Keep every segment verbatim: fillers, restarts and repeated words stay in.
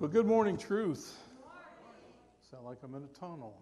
Well, good morning, Truth. Sound like I'm in a tunnel.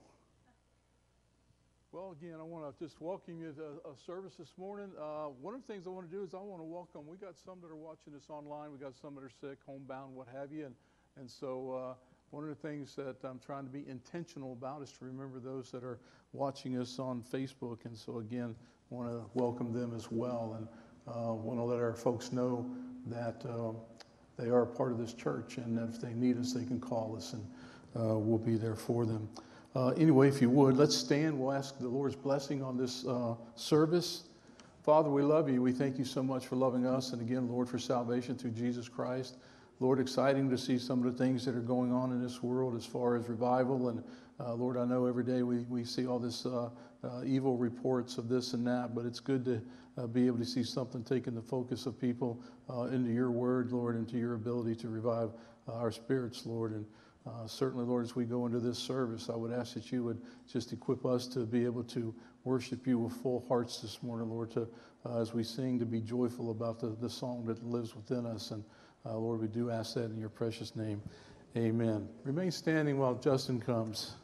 Well, again, I want to just welcome you to a service this morning. Uh, one of the things I want to do is I want to welcome, we got some that are watching us online, we got some that are sick, homebound, what have you, and, and so uh, one of the things that I'm trying to be intentional about is to remember those that are watching us on Facebook, and so again, I want to welcome them as well, and uh, want to let our folks know that uh, they are a part of this church, and if they need us, they can call us, and uh, we'll be there for them. Uh, anyway, if you would, let's stand. We'll ask the Lord's blessing on this uh, service. Father, we love you. We thank you so much for loving us, and again, Lord, for salvation through Jesus Christ. Lord, exciting to see some of the things that are going on in this world as far as revival, and uh, Lord, I know every day we, we see all this uh, uh, evil reports of this and that, but it's good to uh, be able to see something taking the focus of people uh, into your word, Lord, into your ability to revive uh, our spirits, Lord. And uh, certainly, Lord, as we go into this service, I would ask that you would just equip us to be able to worship you with full hearts this morning, Lord, to uh, as we sing, to be joyful about the, the song that lives within us. And uh, Lord, we do ask that in your precious name. Amen. Remain standing while Justin comes.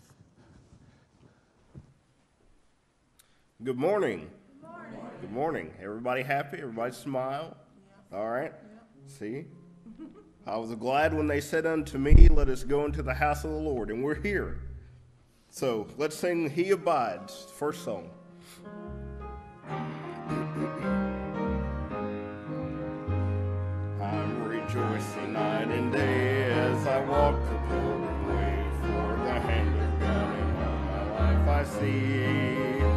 Good morning. Good morning. Good morning. Everybody happy? Everybody smile? Yeah. All right. Yeah. See? I was glad when they said unto me, let us go into the house of the Lord. And we're here. So let's sing He Abides. First song. I'm rejoicing night and day as I walk the pilgrim way. For the hand of God in all my life I see.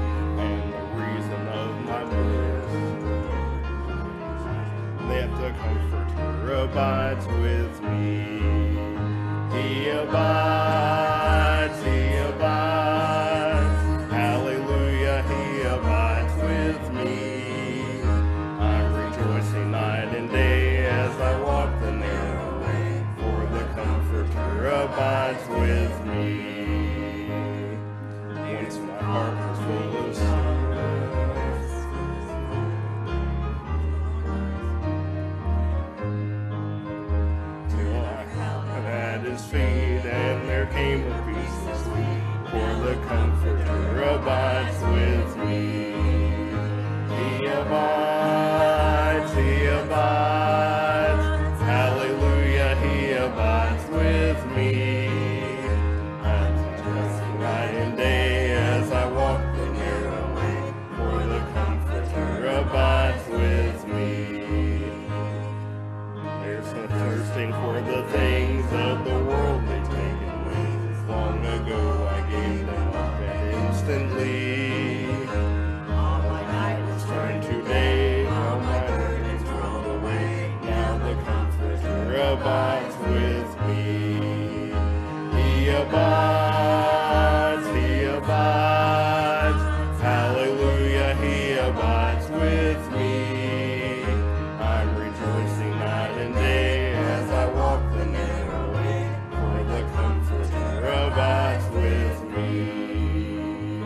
That the Comforter abides with me. He abides, He abides. Hallelujah, He abides with me. I'm rejoicing night and day as I walk the narrow way. For the Comforter abides with me. Once my heart was full of sin, feet, and there came a peace of sleep, for the Comforter abides with me. He abides, He abides, hallelujah, He abides with me. I'm rejoicing night and day as I walk the narrow way, for the Comforter abides with me. There's no thirsting for the things of the world they've taken wings. Long ago I gave them up, and instantly all my night was turned to day. All my burdens rolled away. Now the Comforter abides with me. He abides, He abides. Hallelujah, He abides with me. I'm rejoicing night and day as I walk the narrow way, for the Comforter abides with me.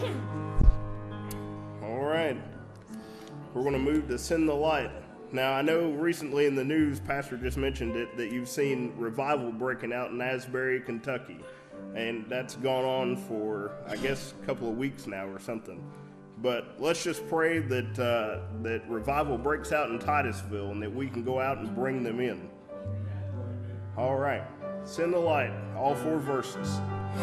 All right, we're going to move to Send the Light. Now, I know recently in the news, Pastor just mentioned it, that you've seen revival breaking out in Asbury, Kentucky, and that's gone on for, I guess, a couple of weeks now or something. But let's just pray that uh, that revival breaks out in Titusville and that we can go out and bring them in. All right. Send the light. All four verses.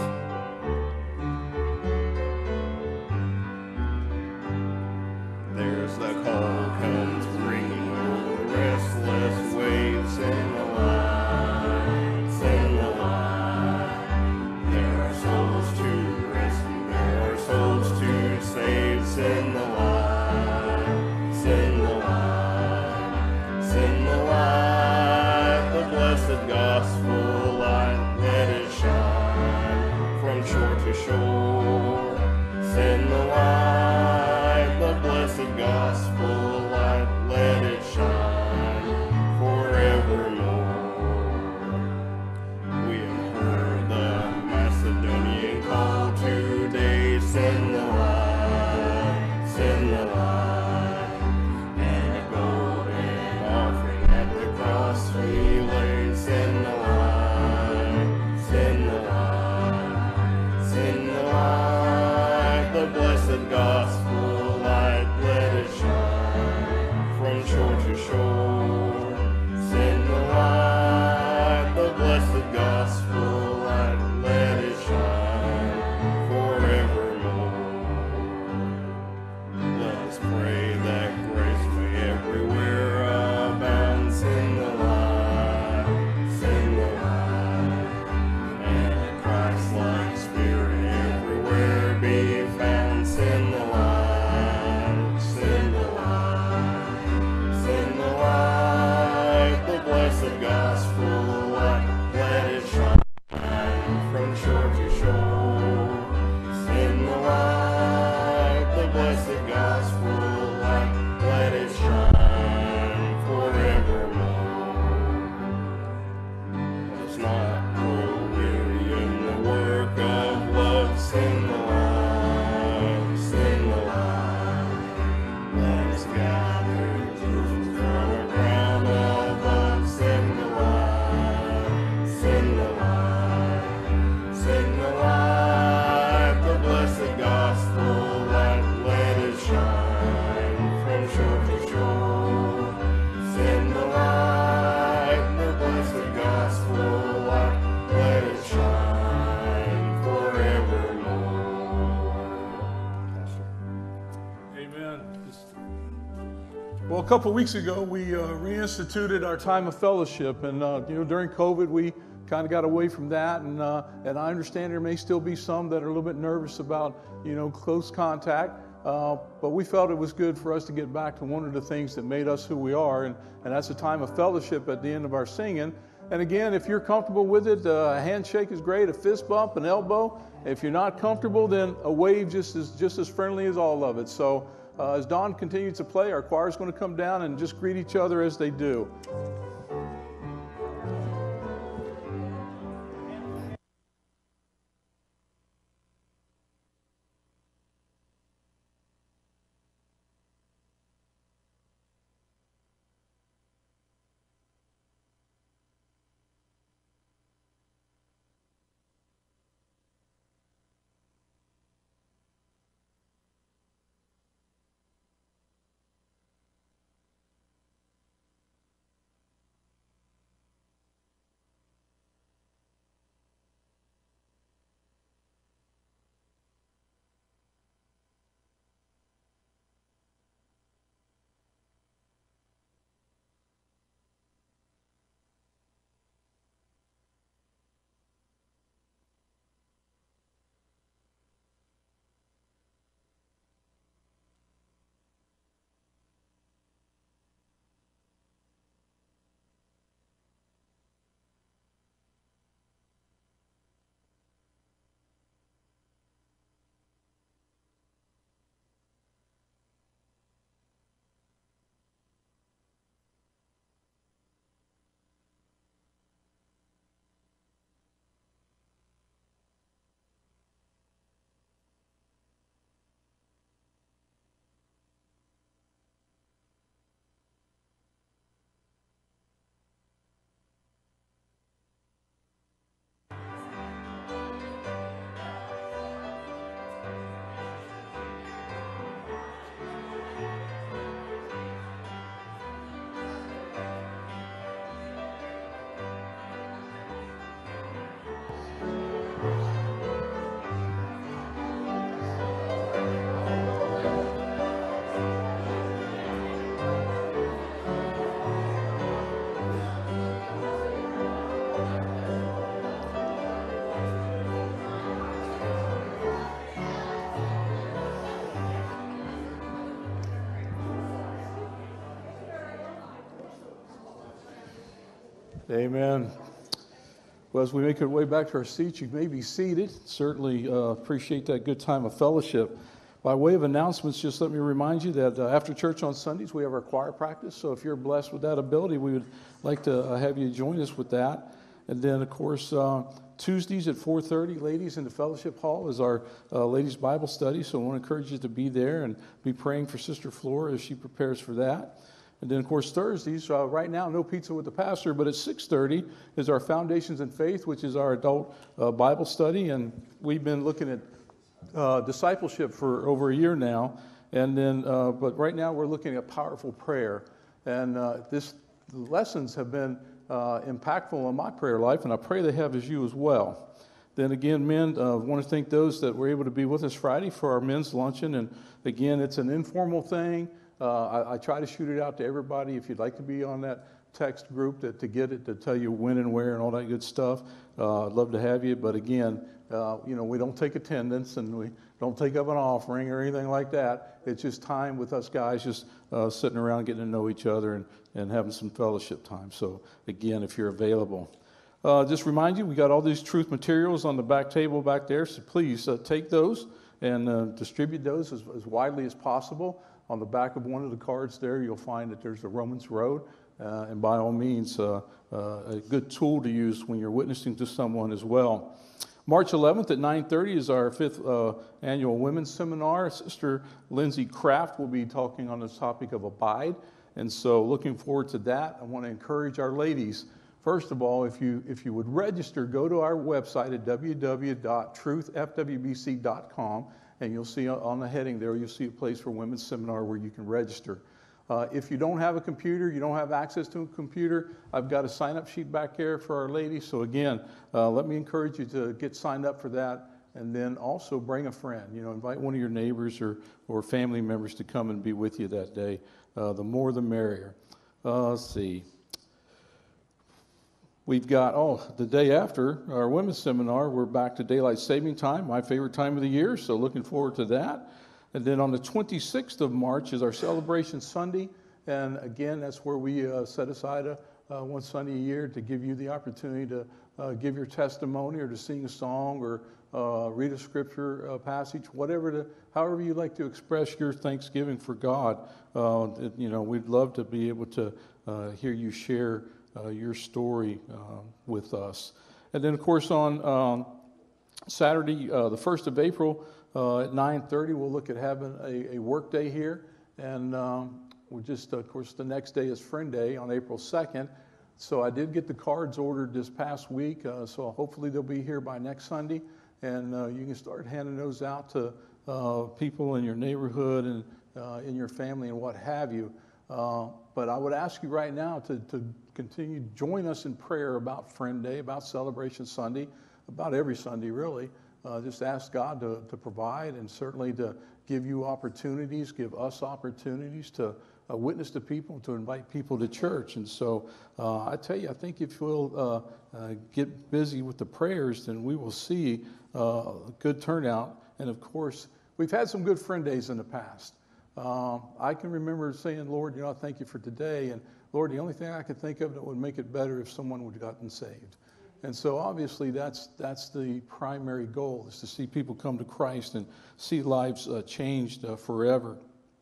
There's the call comes ringing over restless waves. Send the light. Send the light. There are souls to rescue. There are souls to save. Send the light, send the light, send the light, the blessed gospel light, let it shine from shore to shore. Send the light, the blessed gospel the shore to shore. Send the light, the blessed gospel light, let it shine forevermore. Amen. Well, a couple of weeks ago, we uh, reinstituted our time of fellowship, and uh, you know, during COVID, we kind of got away from that, and uh, and I understand there may still be some that are a little bit nervous about, you know, close contact, uh, but we felt it was good for us to get back to one of the things that made us who we are, and, and that's a time of fellowship at the end of our singing. And again, if you're comfortable with it, uh, a handshake is great, a fist bump, an elbow. If you're not comfortable, then a wave just is just as friendly as all of it. So uh, as Don continues to play, our choir is going to come down and just greet each other as they do. Amen. Well, as we make our way back to our seats, you may be seated. Certainly uh, appreciate that good time of fellowship. By way of announcements, just let me remind you that uh, after church on Sundays, we have our choir practice. So if you're blessed with that ability, we would like to uh, have you join us with that. And then, of course, uh, Tuesdays at four thirty, ladies in the fellowship hall is our uh, ladies' Bible study. So I want to encourage you to be there and be praying for Sister Flora as she prepares for that. And then, of course, Thursdays, uh, right now, no pizza with the pastor, but at six thirty is our Foundations in Faith, which is our adult uh, Bible study. And we've been looking at uh, discipleship for over a year now. And then, uh, but right now we're looking at powerful prayer. And uh, this the lessons have been uh, impactful in my prayer life, and I pray they have as you as well. Then again, men, I uh, want to thank those that were able to be with us Friday for our men's luncheon. And again, it's an informal thing. Uh, I, I try to shoot it out to everybody. If you'd like to be on that text group to, to get it, to tell you when and where and all that good stuff, uh, I'd love to have you. But again, uh, you know, we don't take attendance and we don't take up an offering or anything like that. It's just time with us guys just uh, sitting around getting to know each other and, and having some fellowship time. So again, if you're available. Uh, just remind you, we got all these truth materials on the back table back there, so please uh, take those and uh, distribute those as, as widely as possible. On the back of one of the cards there, you'll find that there's a Romans Road, uh, and by all means, uh, uh, a good tool to use when you're witnessing to someone as well. March eleventh at nine thirty is our fifth uh, annual women's seminar. Sister Lindsay Kraft will be talking on the topic of abide, and so looking forward to that. I want to encourage our ladies. First of all, if you if you would register, go to our website at w w w dot truth f w b c dot com, and you'll see on the heading there, you'll see a place for women's seminar where you can register. Uh, if you don't have a computer, you don't have access to a computer, I've got a sign-up sheet back there for our ladies. So again, uh, let me encourage you to get signed up for that. And then also bring a friend. You know, invite one of your neighbors or, or family members to come and be with you that day. Uh, the more the merrier. Uh, let's see. We've got, oh, the day after our women's seminar, we're back to daylight saving time, my favorite time of the year, so looking forward to that. And then on the twenty-sixth of March is our celebration Sunday. And again, that's where we uh, set aside a, uh, one Sunday a year to give you the opportunity to uh, give your testimony or to sing a song or uh, read a scripture uh, passage, whatever, to, however you like to express your thanksgiving for God. Uh, it, you know, we'd love to be able to uh, hear you share uh, your story uh, with us. And then, of course, on um, Saturday, uh, the first of April, uh, at nine thirty, we'll look at having a, a work day here. And um, we just, of course, the next day is Friend Day on April second. So I did get the cards ordered this past week, uh, so hopefully they'll be here by next Sunday. And uh, you can start handing those out to uh, people in your neighborhood and uh, in your family and what have you. Uh, but I would ask you right now to, to continue, join us in prayer about Friend Day, about Celebration Sunday, about every Sunday really. Uh, just ask God to, to provide and certainly to give you opportunities, give us opportunities to uh, witness to people, to invite people to church. And so uh, I tell you, I think if we'll uh, uh, get busy with the prayers, then we will see uh, a good turnout. And of course, we've had some good Friend Days in the past. Uh, I can remember saying, Lord, you know, I thank you for today. And Lord, the only thing I could think of that would make it better if someone would have gotten saved. And so obviously that's that's the primary goal, is to see people come to Christ and see lives uh, changed uh, forever.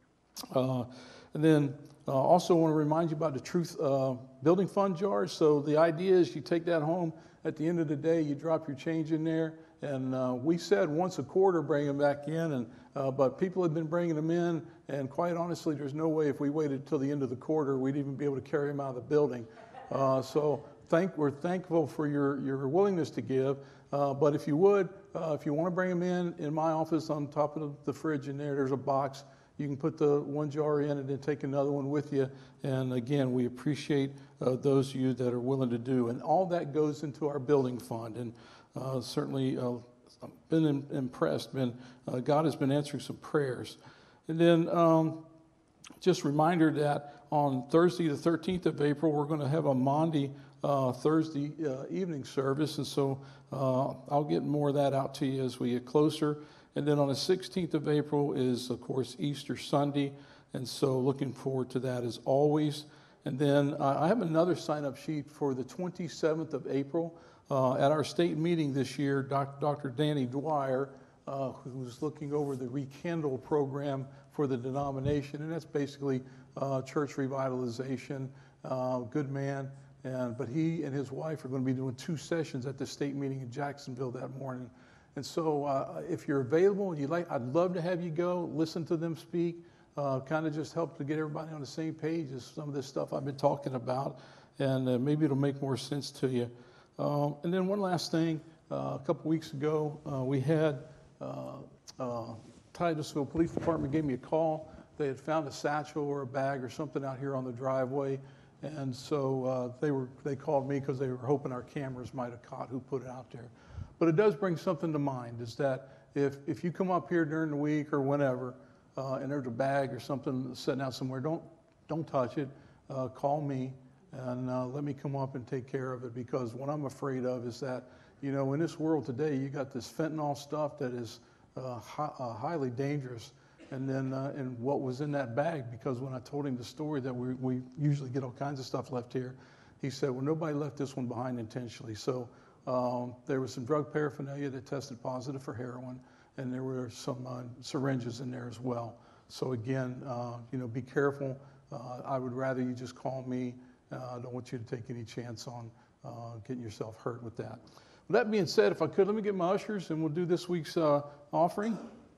Uh, and then uh, also want to remind you about the Truth uh, Building Fund jars. So the idea is you take that home. At the end of the day, you drop your change in there. And uh, we said once a quarter bring them back in, and uh, but people have been bringing them in. And quite honestly, there's no way if we waited till the end of the quarter, we'd even be able to carry them out of the building. Uh, so thank, we're thankful for your, your willingness to give. Uh, but if you would, uh, if you want to bring them in, in my office on top of the fridge in there, there's a box. You can put the one jar in and then take another one with you. And again, we appreciate uh, those of you that are willing to do. And all that goes into our building fund. And uh, certainly uh, been in, impressed. Been, uh, God has been answering some prayers. And then um, just a reminder that on Thursday, the thirteenth of April, we're going to have a Maundy uh, Thursday uh, evening service. And so uh, I'll get more of that out to you as we get closer. And then on the sixteenth of April is, of course, Easter Sunday. And so looking forward to that as always. And then uh, I have another sign-up sheet for the twenty-seventh of April. Uh, at our state meeting this year, Doc, Doctor Danny Dwyer, uh, who's looking over the Rekindle program for the denomination, and that's basically uh, church revitalization, uh, good man. And, but he and his wife are going to be doing two sessions at the state meeting in Jacksonville that morning. And so uh, if you're available and you'd like, I'd love to have you go, listen to them speak, uh, kind of just help to get everybody on the same page as some of this stuff I've been talking about, and uh, maybe it'll make more sense to you. Um, and then one last thing, uh, a couple weeks ago, uh, we had uh, uh, Titusville Police Department gave me a call. They had found a satchel or a bag or something out here on the driveway. And so uh, they were they called me because they were hoping our cameras might have caught who put it out there. But it does bring something to mind, is that if, if you come up here during the week or whenever, uh, and there's a bag or something sitting out somewhere, don't, don't touch it. Uh, call me. And uh, let me come up and take care of it, because what I'm afraid of is that, you know, in this world today, you got this fentanyl stuff that is uh, hi- uh, highly dangerous. And then, uh, and what was in that bag, because when I told him the story that we, we usually get all kinds of stuff left here, he said, well, nobody left this one behind intentionally. So um, there was some drug paraphernalia that tested positive for heroin, and there were some uh, syringes in there as well. So again, uh, you know, be careful. Uh, I would rather you just call me. Uh, I don't want you to take any chance on uh, getting yourself hurt with that. With that being said, if I could, let me get my ushers and we'll do this week's uh, offering.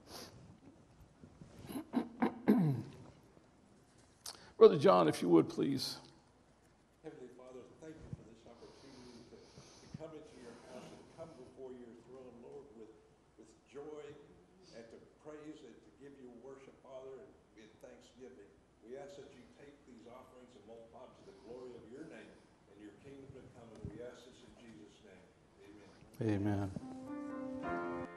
Brother John, if you would, please. Heavenly Father, thank you for this opportunity to, to come into your house and come before your throne, Lord, with, with joy and to praise and to give you worship, Father, and in thanksgiving. We ask that you take these offerings and multiply them to the glory of your name and your kingdom to come. And we ask this in Jesus' name. Amen. Amen.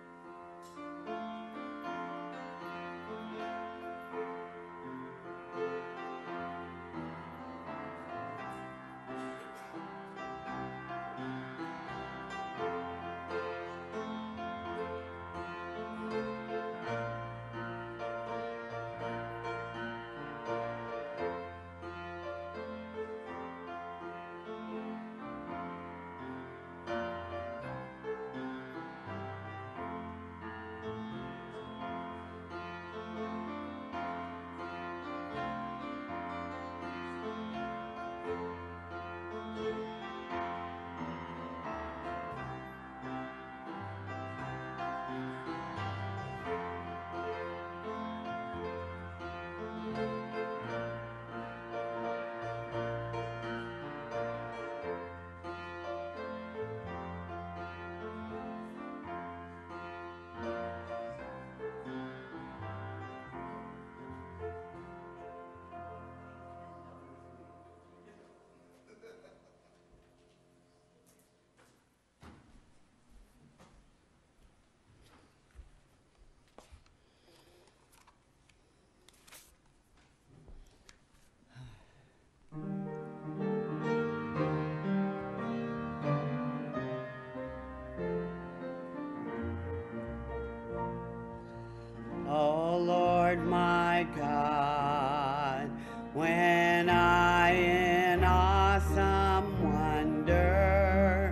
Oh Lord my God, when I in awesome wonder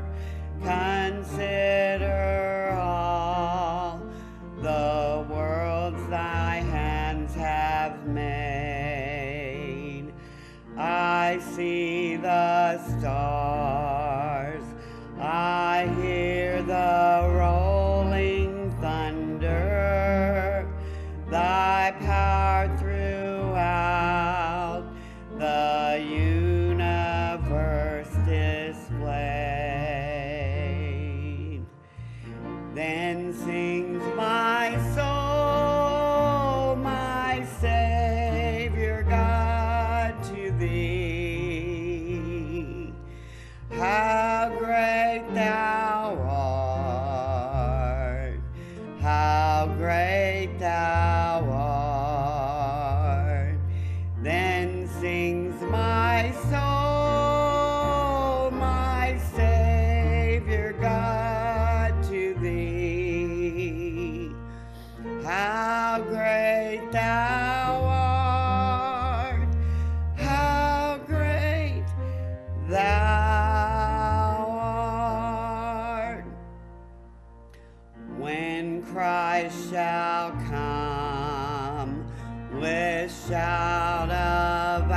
consider all the worlds thy hands have made, I see the stars, I hear the rolling thunder, thy power throughout the universe displayed. Then sings my soul, my Savior God, to thee. How great thou art, how great thou art. Then sings my soul, my Savior God, to thee. How great thou art, how great thou art. When Christ shall come with shout of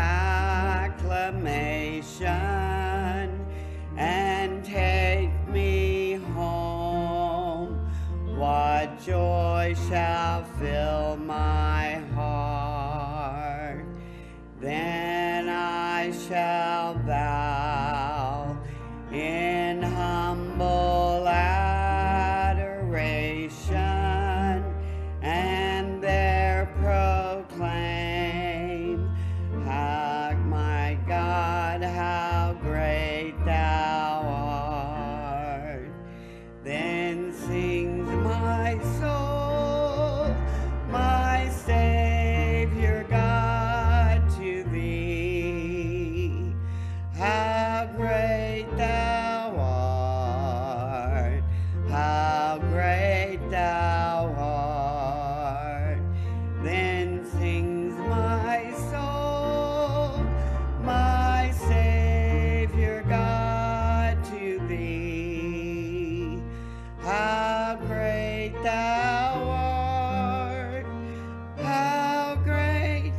acclamation and take me home, what joy shall fill my heart. Then I shall bow in humble adoration and there proclaim, how, my God, how great thou art. Then sings my soul, my Savior God, to thee. How great thou art, how great thou art. Then sings my soul, my Savior God, to thee. How great thou art, how great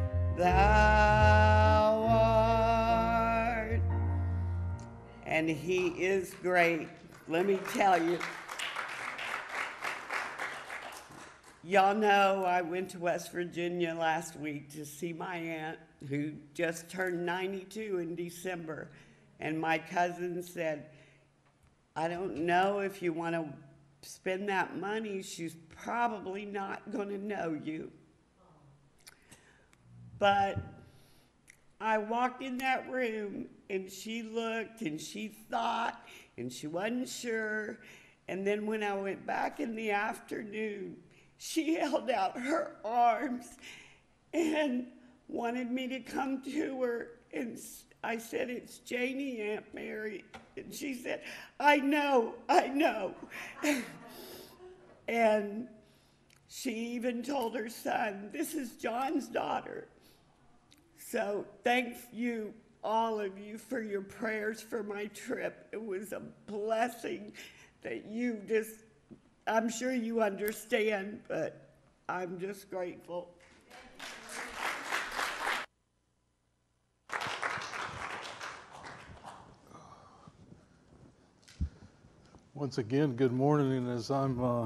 thou art. And he is great, let me tell you. Y'all know I went to West Virginia last week to see my aunt who just turned ninety-two in December. And my cousin said, I don't know if you want to spend that money. She's probably not going to know you. But I walked in that room, and she looked, and she thought, and she wasn't sure. And then when I went back in the afternoon, she held out her arms and wanted me to come to her. And I said, "It's Janie, Aunt Mary." And she said, "I know, I know." And she even told her son, "This is John's daughter." So thank you, all of you, for your prayers for my trip. It was a blessing that you just, I'm sure you understand, but I'm just grateful. Once again, good morning, and as I'm uh,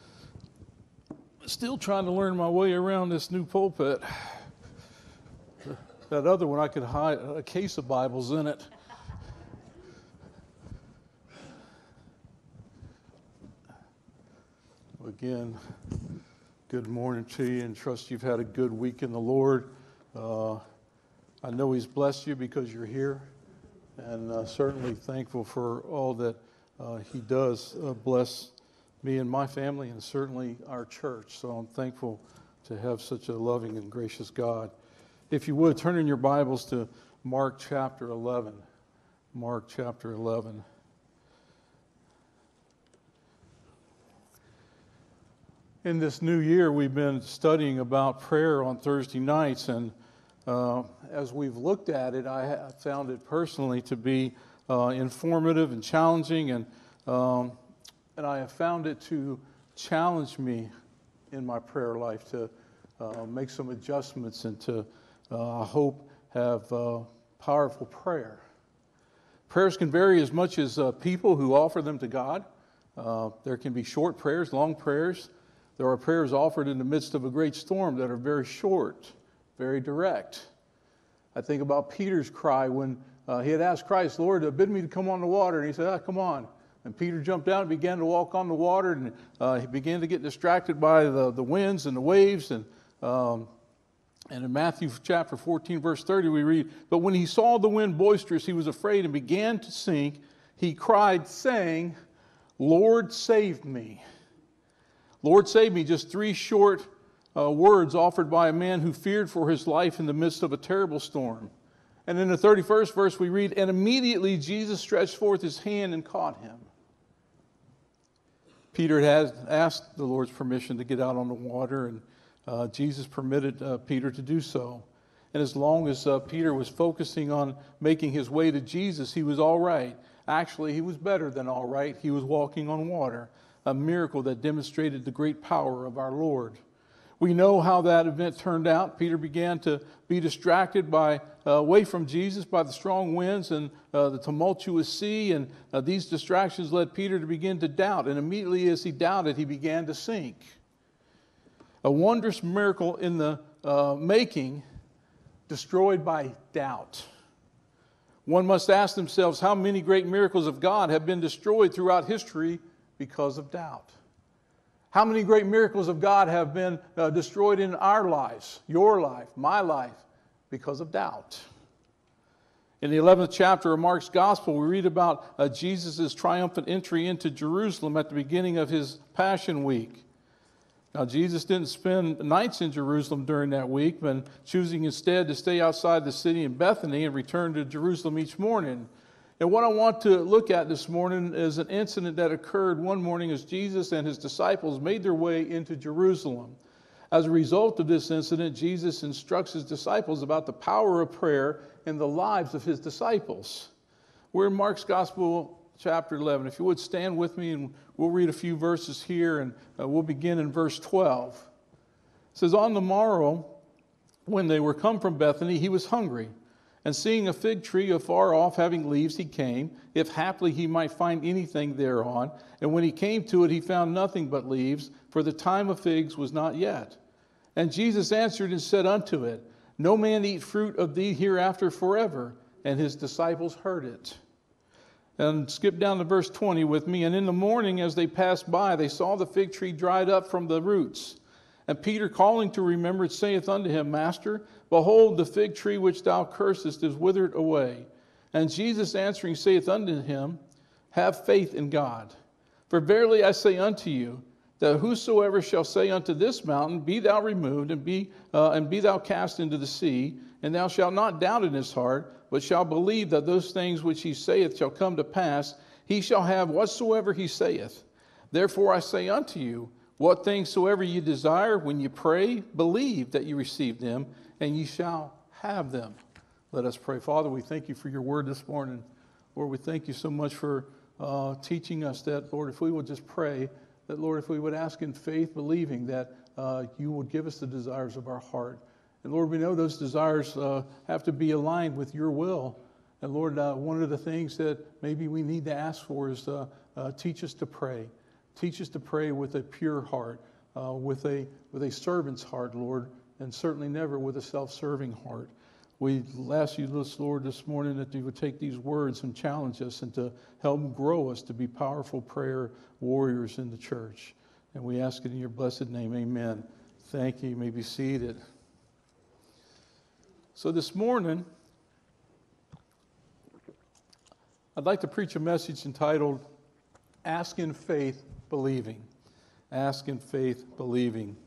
still trying to learn my way around this new pulpit, that other one I could hide a case of Bibles in it. Again, good morning to you, and trust you've had a good week in the Lord. Uh, I know He's blessed you because you're here, and uh, certainly thankful for all that uh, He does uh, bless me and my family, and certainly our church. So I'm thankful to have such a loving and gracious God. If you would, turn in your Bibles to Mark chapter eleven. Mark chapter eleven. In this new year, we've been studying about prayer on Thursday nights, and uh, as we've looked at it, I have found it personally to be uh, informative and challenging, and um, and I have found it to challenge me in my prayer life to uh, make some adjustments and to, uh, I hope, have uh, powerful prayer. Prayers can vary as much as uh, people who offer them to God. Uh, there can be short prayers, long prayers. There are prayers offered in the midst of a great storm that are very short, very direct. I think about Peter's cry when uh, he had asked Christ, "Lord, uh, bid me to come on the water." And he said, ah, come on. And Peter jumped out and began to walk on the water, and uh, he began to get distracted by the, the winds and the waves. And, um, and in Matthew chapter fourteen, verse thirty, we read, "But when he saw the wind boisterous, he was afraid and began to sink. He cried, saying, 'Lord, save me.'" Lord, save me, just three short uh, words offered by a man who feared for his life in the midst of a terrible storm. And in the thirty-first verse we read, "And immediately Jesus stretched forth his hand and caught him." Peter had asked the Lord's permission to get out on the water, and uh, Jesus permitted uh, Peter to do so. And as long as uh, Peter was focusing on making his way to Jesus, he was all right. Actually, he was better than all right. He was walking on water. A miracle that demonstrated the great power of our Lord. We know how that event turned out. Peter began to be distracted by uh, away from Jesus by the strong winds and uh, the tumultuous sea, and uh, these distractions led Peter to begin to doubt, and immediately as he doubted, he began to sink. A wondrous miracle in the uh, making, destroyed by doubt. One must ask themselves, how many great miracles of God have been destroyed throughout history because of doubt? How many great miracles of God have been uh, destroyed in our lives, your life, my life, because of doubt? In the eleventh chapter of Mark's Gospel, we read about uh, Jesus' triumphant entry into Jerusalem at the beginning of his Passion Week. Now, Jesus didn't spend nights in Jerusalem during that week, but choosing instead to stay outside the city in Bethany and return to Jerusalem each morning. And what I want to look at this morning is an incident that occurred one morning as Jesus and his disciples made their way into Jerusalem. As a result of this incident, Jesus instructs his disciples about the power of prayer in the lives of his disciples. We're in Mark's Gospel, chapter eleven. If you would stand with me, and we'll read a few verses here, and uh, we'll begin in verse twelve. It says, "On the morrow, when they were come from Bethany, he was hungry. And seeing a fig tree afar off having leaves, he came, if haply he might find anything thereon. And when he came to it, he found nothing but leaves, for the time of figs was not yet. And Jesus answered and said unto it, No man eat fruit of thee hereafter forever. And his disciples heard it." And skip down to verse twenty with me. "And in the morning as they passed by, they saw the fig tree dried up from the roots. And Peter, calling to remembrance, saith unto him, Master, behold, the fig tree which thou cursest is withered away. And Jesus answering saith unto him, Have faith in God. For verily I say unto you, that whosoever shall say unto this mountain, Be thou removed, and be, uh, and be thou cast into the sea, and thou shalt not doubt in his heart, but shall believe that those things which he saith shall come to pass, he shall have whatsoever he saith. Therefore I say unto you, what things soever ye desire, when ye pray, believe that ye receive them, and ye shall have them. Let us pray. Father, we thank you for your word this morning. Lord, we thank you so much for uh, teaching us that, Lord, if we would just pray, that, Lord, if we would ask in faith, believing that uh, you would give us the desires of our heart. And, Lord, we know those desires uh, have to be aligned with your will. And, Lord, uh, one of the things that maybe we need to ask for is uh, uh, teach us to pray. Teach us to pray with a pure heart, uh, with a with a servant's heart, Lord, and certainly never with a self-serving heart. We ask you this, Lord, this morning that you would take these words and challenge us and to help grow us to be powerful prayer warriors in the church. And we ask it in your blessed name. Amen. Thank you. You may be seated. So this morning, I'd like to preach a message entitled, Ask in Faith, Believing. Ask in faith, believing.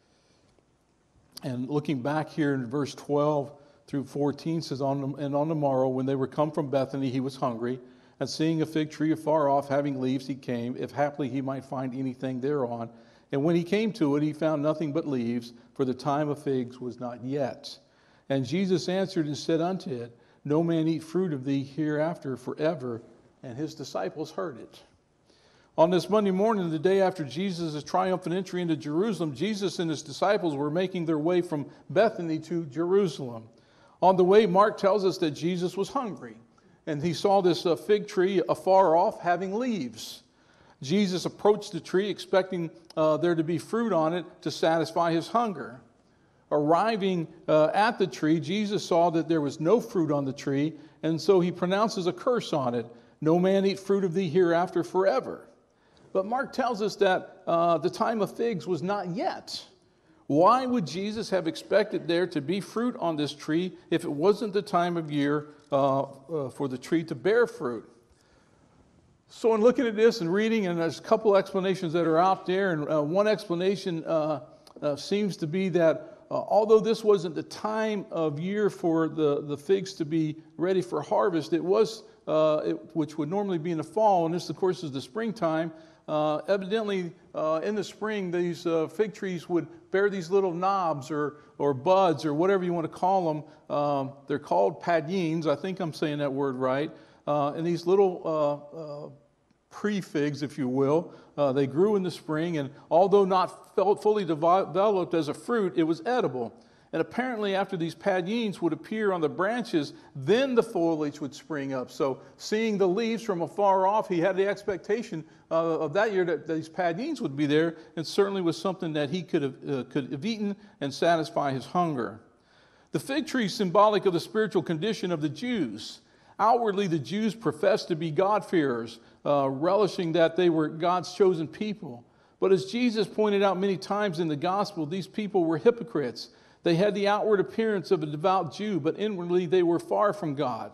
And looking back here in verse twelve through fourteen, says, on, And on the morrow, when they were come from Bethany, he was hungry. And seeing a fig tree afar off, having leaves, he came, if haply he might find anything thereon. And when he came to it, he found nothing but leaves, for the time of figs was not yet. And Jesus answered and said unto it, No man eat fruit of thee hereafter forever. And his disciples heard it. On this Monday morning, the day after Jesus' triumphant entry into Jerusalem, Jesus and his disciples were making their way from Bethany to Jerusalem. On the way, Mark tells us that Jesus was hungry, and he saw this uh, fig tree afar off having leaves. Jesus approached the tree expecting uh, there to be fruit on it to satisfy his hunger. Arriving uh, at the tree, Jesus saw that there was no fruit on the tree, and so he pronounces a curse on it. No man eat fruit of thee hereafter forever. But Mark tells us that uh, the time of figs was not yet. Why would Jesus have expected there to be fruit on this tree if it wasn't the time of year uh, uh, for the tree to bear fruit? So in looking at this and reading, and there's a couple explanations that are out there, and uh, one explanation uh, uh, seems to be that uh, although this wasn't the time of year for the, the figs to be ready for harvest, it was, uh, it, which would normally be in the fall, and this of course is the springtime. Uh, evidently, uh, in the spring, these uh, fig trees would bear these little knobs or or buds or whatever you want to call them. Um, they're called padines. I think I'm saying that word right. Uh, and these little uh, uh, pre-figs, if you will, uh, they grew in the spring. And although not felt fully developed as a fruit, it was edible. And apparently after these padines would appear on the branches, then the foliage would spring up. So seeing the leaves from afar off, he had the expectation uh, of that year that these padines would be there, and certainly was something that he could have, uh, could have eaten and satisfy his hunger. The fig tree is symbolic of the spiritual condition of the Jews. Outwardly, the Jews professed to be God-fearers, uh, relishing that they were God's chosen people. But as Jesus pointed out many times in the gospel, these people were hypocrites. They had the outward appearance of a devout Jew, but inwardly they were far from God.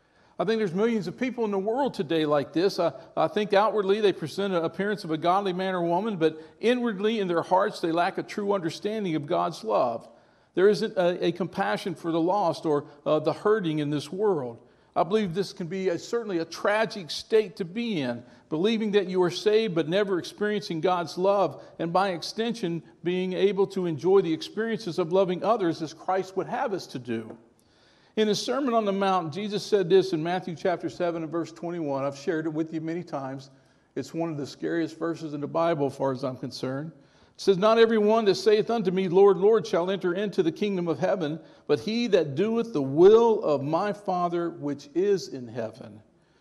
I think there's millions of people in the world today like this. I, I think outwardly they present an appearance of a godly man or woman, but inwardly in their hearts they lack a true understanding of God's love. There isn't a, a compassion for the lost or uh, the hurting in this world. I believe this can be a, certainly a tragic state to be in, believing that you are saved but never experiencing God's love, and by extension, being able to enjoy the experiences of loving others as Christ would have us to do. In his Sermon on the Mount, Jesus said this in Matthew chapter seven and verse twenty-one. I've shared it with you many times. It's one of the scariest verses in the Bible as far as I'm concerned. It says, Not every one that saith unto me, Lord, Lord, shall enter into the kingdom of heaven, but he that doeth the will of my Father which is in heaven.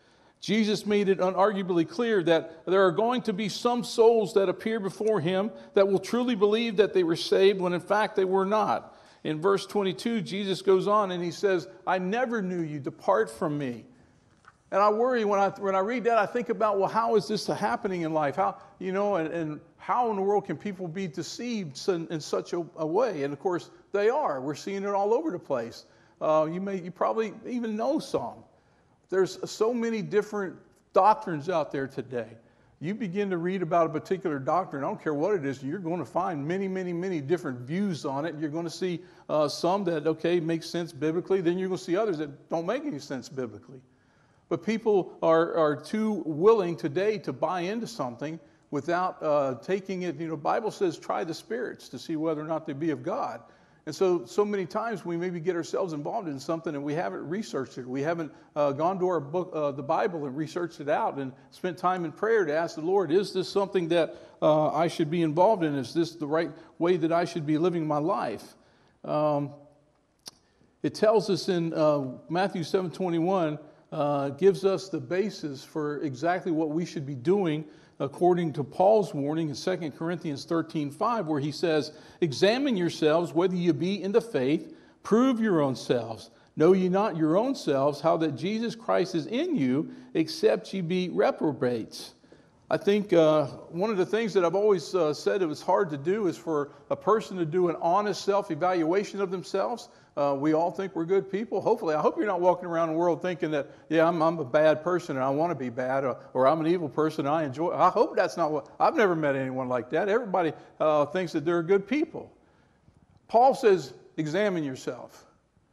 Jesus made it unarguably clear that there are going to be some souls that appear before him that will truly believe that they were saved when in fact they were not. In verse twenty-two, Jesus goes on and he says, I never knew you, depart from me. And I worry when I when I read that, I think about, well, how is this happening in life? How, you know, and, and how in the world can people be deceived in, in such a, a way? And of course, they are. We're seeing it all over the place. Uh, you may, you probably even know some. There's so many different doctrines out there today. You begin to read about a particular doctrine, I don't care what it is, you're going to find many, many, many different views on it. You're going to see uh, some that, okay, make sense biblically. Then you're going to see others that don't make any sense biblically. But people are, are too willing today to buy into something without uh, taking it. You know, the Bible says, try the spirits to see whether or not they be of God. And so, so many times we maybe get ourselves involved in something and we haven't researched it. We haven't uh, gone to our book, uh, the Bible, and researched it out and spent time in prayer to ask the Lord, is this something that uh, I should be involved in? Is this the right way that I should be living my life? Um, it tells us in uh, Matthew seven twenty-one, uh, gives us the basis for exactly what we should be doing according to Paul's warning in Second Corinthians thirteen five, where he says, examine yourselves whether you be in the faith, prove your own selves. Know ye not your own selves how that Jesus Christ is in you, except ye be reprobates. I think uh, one of the things that I've always uh, said it was hard to do is for a person to do an honest self-evaluation of themselves. Uh, we all think we're good people. Hopefully, I hope you're not walking around the world thinking that, yeah, I'm, I'm a bad person and I want to be bad, or, or I'm an evil person and I enjoy. I hope that's not what, I've never met anyone like that. Everybody uh, thinks that they're good people. Paul says, examine yourself.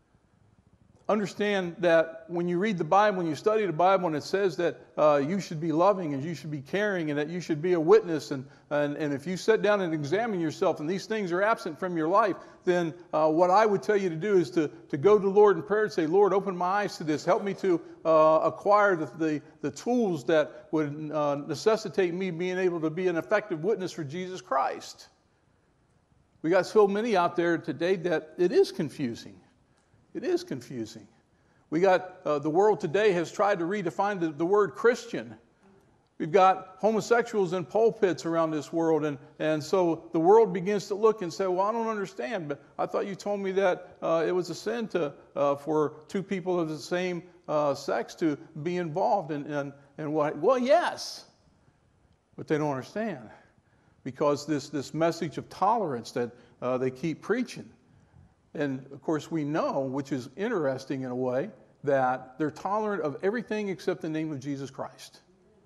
Understand that when you read the Bible, when you study the Bible, and it says that uh, you should be loving and you should be caring and that you should be a witness, and, and, and if you sit down and examine yourself and these things are absent from your life, then uh, what I would tell you to do is to, to go to the Lord in prayer and say, Lord, open my eyes to this. Help me to uh, acquire the, the, the tools that would uh, necessitate me being able to be an effective witness for Jesus Christ. We got so many out there today that it is confusing. It is confusing. We got, uh, the world today has tried to redefine the, the word Christian. We've got homosexuals in pulpits around this world, and, and so the world begins to look and say, well, I don't understand, but I thought you told me that uh, it was a sin to, uh, for two people of the same uh, sex to be involved in, in, in what? Well, yes, but they don't understand, because this, this message of tolerance that uh, they keep preaching. And, of course, we know, which is interesting in a way, that they're tolerant of everything except the name of Jesus Christ.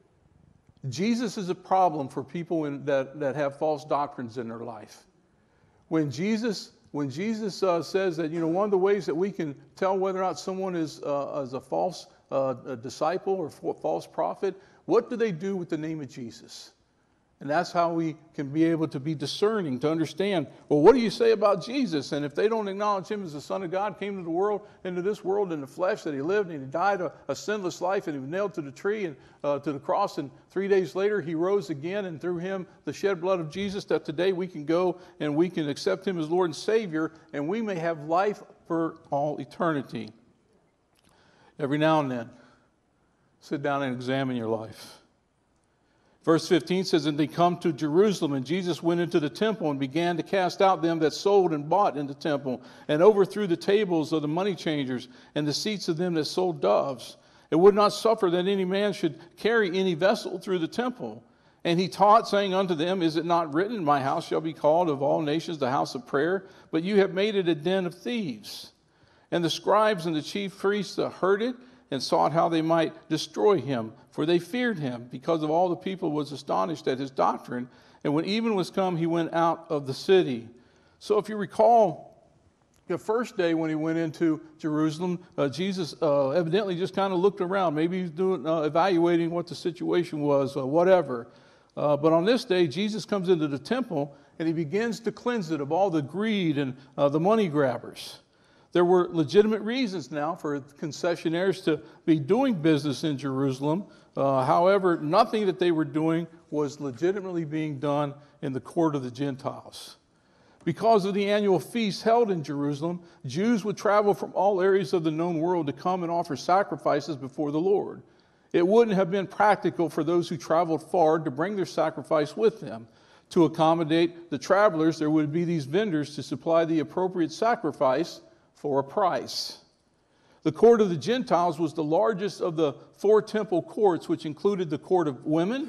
Jesus is a problem for people in, that, that have false doctrines in their life. When Jesus, when Jesus uh, says that, you know, one of the ways that we can tell whether or not someone is, uh, is a false uh, a disciple or false prophet, what do they do with the name of Jesus? And that's how we can be able to be discerning, to understand, well, what do you say about Jesus? And if they don't acknowledge him as the Son of God, came to the world, into this world in the flesh, that he lived and he died a, a sinless life, and he was nailed to the tree and uh, to the cross, and three days later he rose again, and through him, the shed blood of Jesus, that today we can go and we can accept him as Lord and Savior, and we may have life for all eternity. Every now and then, sit down and examine your life. Verse fifteen says, and they come to Jerusalem, and Jesus went into the temple and began to cast out them that sold and bought in the temple, and overthrew the tables of the money changers and the seats of them that sold doves, and would not suffer that any man should carry any vessel through the temple. And he taught, saying unto them, is it not written, my house shall be called of all nations the house of prayer? But you have made it a den of thieves. And the scribes and the chief priests heard it, and sought how they might destroy him, for they feared him, because of all the people was astonished at his doctrine. And when even was come, he went out of the city. So if you recall, the first day when he went into Jerusalem, uh, Jesus uh, evidently just kind of looked around. Maybe he was doing, uh, evaluating what the situation was, uh, whatever. Uh, but on this day, Jesus comes into the temple, and he begins to cleanse it of all the greed and uh, the money grabbers. There were legitimate reasons now for concessionaires to be doing business in Jerusalem. Uh, however, nothing that they were doing was legitimately being done in the court of the Gentiles. Because of the annual feast held in Jerusalem, Jews would travel from all areas of the known world to come and offer sacrifices before the Lord. It wouldn't have been practical for those who traveled far to bring their sacrifice with them. To accommodate the travelers, there would be these vendors to supply the appropriate sacrifice for a price. The court of the Gentiles was the largest of the four temple courts, which included the court of women,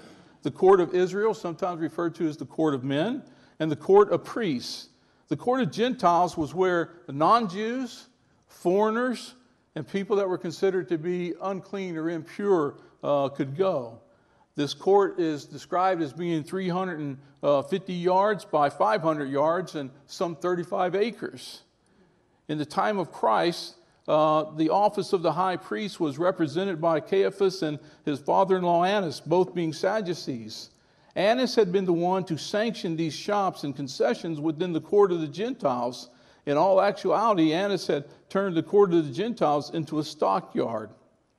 the court of Israel, sometimes referred to as the court of men, and the court of priests. The court of Gentiles was where the non-Jews, foreigners, and people that were considered to be unclean or impure uh, could go. This court is described as being three hundred fifty yards by five hundred yards and some thirty-five acres. In the time of Christ, uh, the office of the high priest was represented by Caiaphas and his father-in-law Annas, both being Sadducees. Annas had been the one to sanction these shops and concessions within the court of the Gentiles. In all actuality, Annas had turned the court of the Gentiles into a stockyard.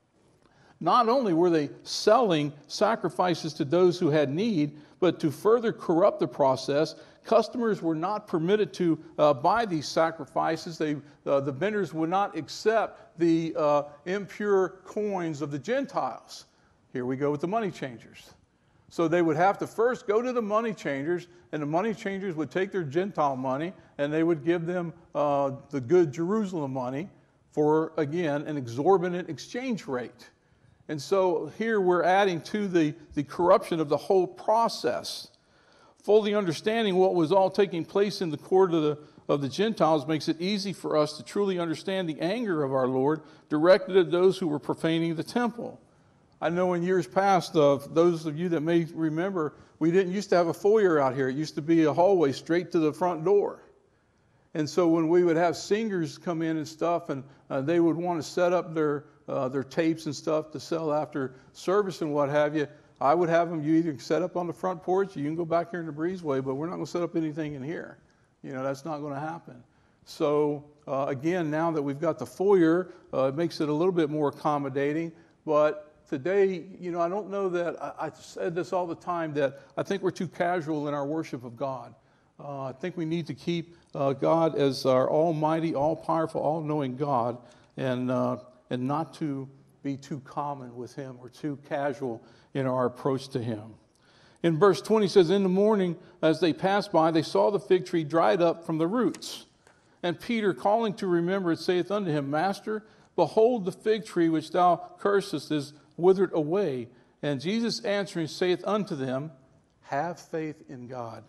Not only were they selling sacrifices to those who had need, but to further corrupt the process, customers were not permitted to uh, buy these sacrifices. They, uh, the vendors would not accept the uh, impure coins of the Gentiles. Here we go with the money changers. So they would have to first go to the money changers, and the money changers would take their Gentile money, and they would give them uh, the good Jerusalem money for, again, an exorbitant exchange rate. And so here we're adding to the, the corruption of the whole process. Fully understanding what was all taking place in the court of the, of the Gentiles makes it easy for us to truly understand the anger of our Lord directed at those who were profaning the temple. I know in years past, uh, those of you that may remember, we didn't used to have a foyer out here. It used to be a hallway straight to the front door. And so when we would have singers come in and stuff, and uh, they would want to set up their Uh, their tapes and stuff to sell after service and what have you, I would have them, you either set up on the front porch, you can go back here in the breezeway, but we're not going to set up anything in here. You know, that's not going to happen. So, uh, again, now that we've got the foyer, uh, it makes it a little bit more accommodating. But today, you know, I don't know that, I, I said this all the time, that I think we're too casual in our worship of God. Uh, I think we need to keep uh, God as our almighty, all-powerful, all-knowing God, and uh, and not to be too common with him or too casual in our approach to him. In verse twenty it says, in the morning as they passed by, they saw the fig tree dried up from the roots. And Peter, calling to remembrance, saith unto him, Master, behold, the fig tree which thou cursest is withered away. And Jesus answering saith unto them, have faith in God.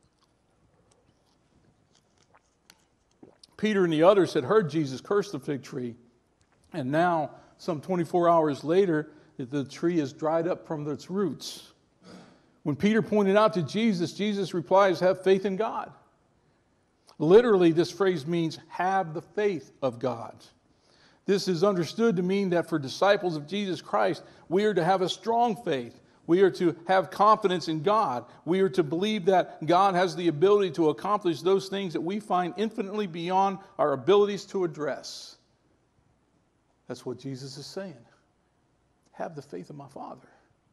Peter and the others had heard Jesus curse the fig tree. And now, some twenty-four hours later, the tree is dried up from its roots. When Peter pointed out to Jesus, Jesus replies, have faith in God. Literally, this phrase means have the faith of God. This is understood to mean that for disciples of Jesus Christ, we are to have a strong faith. We are to have confidence in God. We are to believe that God has the ability to accomplish those things that we find infinitely beyond our abilities to address. That's what Jesus is saying. Have the faith of my Father.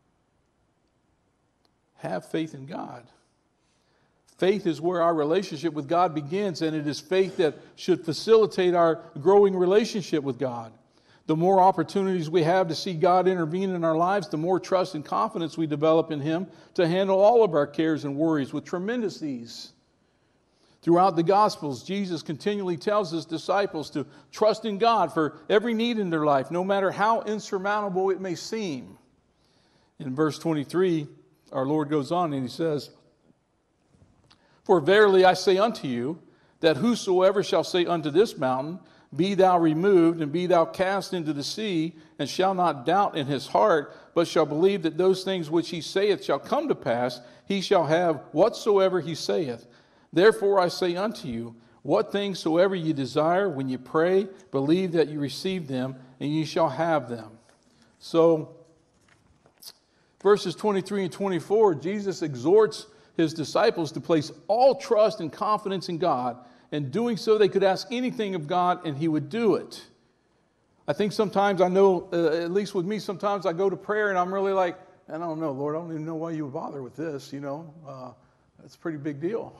Have faith in God. Faith is where our relationship with God begins, and it is faith that should facilitate our growing relationship with God. The more opportunities we have to see God intervene in our lives, the more trust and confidence we develop in him to handle all of our cares and worries with tremendous ease. Throughout the Gospels, Jesus continually tells his disciples to trust in God for every need in their life, no matter how insurmountable it may seem. In verse twenty-three, our Lord goes on and he says, for verily I say unto you, that whosoever shall say unto this mountain, be thou removed, and be thou cast into the sea, and shall not doubt in his heart, but shall believe that those things which he saith shall come to pass, he shall have whatsoever he saith. Therefore I say unto you, what things soever ye desire, when ye pray, believe that ye receive them, and ye shall have them. So, verses twenty-three and twenty-four, Jesus exhorts his disciples to place all trust and confidence in God. And doing so, they could ask anything of God, and he would do it. I think sometimes I know, uh, at least with me, sometimes I go to prayer, and I'm really like, I don't know, Lord, I don't even know why you would bother with this, you know. Uh, that's a pretty big deal.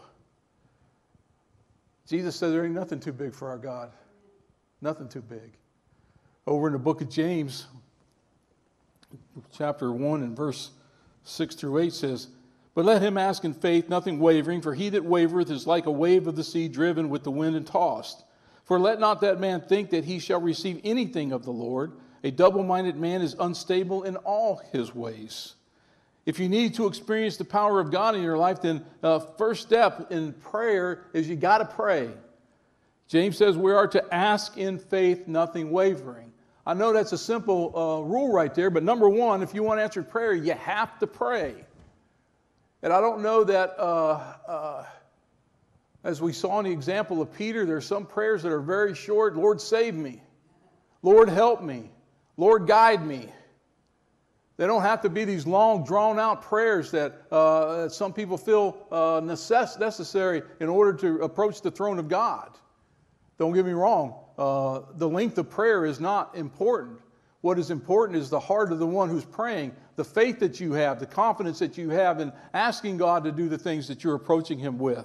Jesus said there ain't nothing too big for our God. Nothing too big. Over in the book of James, chapter one and verse six through eight says, but let him ask in faith, nothing wavering, for he that wavereth is like a wave of the sea driven with the wind and tossed. For let not that man think that he shall receive anything of the Lord. A double-minded man is unstable in all his ways. If you need to experience the power of God in your life, then uh, first step in prayer is you got to pray. James says we are to ask in faith, nothing wavering. I know that's a simple uh, rule right there, but number one, if you want answered prayer, you have to pray. And I don't know that, uh, uh, as we saw in the example of Peter, there are some prayers that are very short. Lord, save me. Lord, help me. Lord, guide me. They don't have to be these long, drawn-out prayers that, uh, that some people feel uh, necess- necessary in order to approach the throne of God. Don't get me wrong. Uh, the length of prayer is not important. What is important is the heart of the one who's praying, the faith that you have, the confidence that you have in asking God to do the things that you're approaching Him with.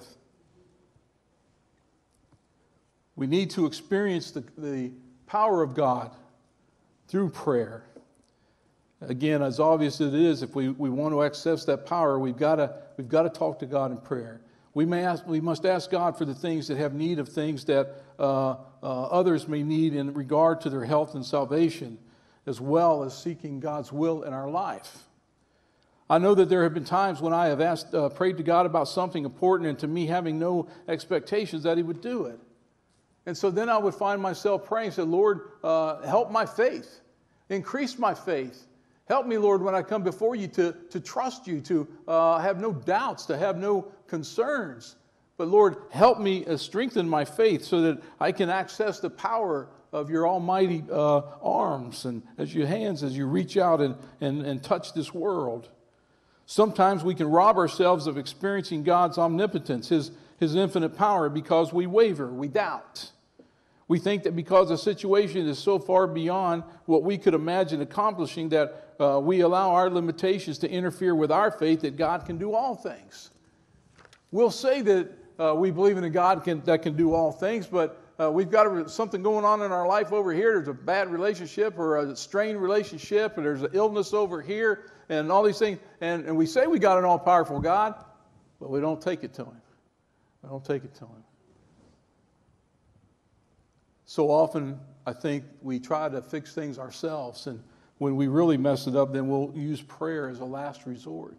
We need to experience the, the power of God through prayer. Again, as obvious as it is, if we, we want to access that power, we've got to we've got to talk to God in prayer. We may ask, we must ask God for the things that have need of things that uh, uh, others may need in regard to their health and salvation, as well as seeking God's will in our life. I know that there have been times when I have asked, uh, prayed to God about something important, and to me having no expectations that He would do it. And so then I would find myself praying, say, Lord, uh, help my faith, increase my faith. Help me, Lord, when I come before you to, to trust you, to uh, have no doubts, to have no concerns. But Lord, help me uh, strengthen my faith so that I can access the power of your almighty uh, arms and as your hands as you reach out and, and, and touch this world. Sometimes we can rob ourselves of experiencing God's omnipotence, His, His infinite power, because we waver, we doubt. We think that because the situation is so far beyond what we could imagine accomplishing that uh, we allow our limitations to interfere with our faith that God can do all things. We'll say that uh, we believe in a God can, that can do all things, but uh, we've got a, something going on in our life over here. There's a bad relationship or a strained relationship, or there's an illness over here, and all these things. And, and we say we got an all-powerful God, but we don't take it to Him. We don't take it to Him. So often, I think we try to fix things ourselves, and when we really mess it up, then we'll use prayer as a last resort.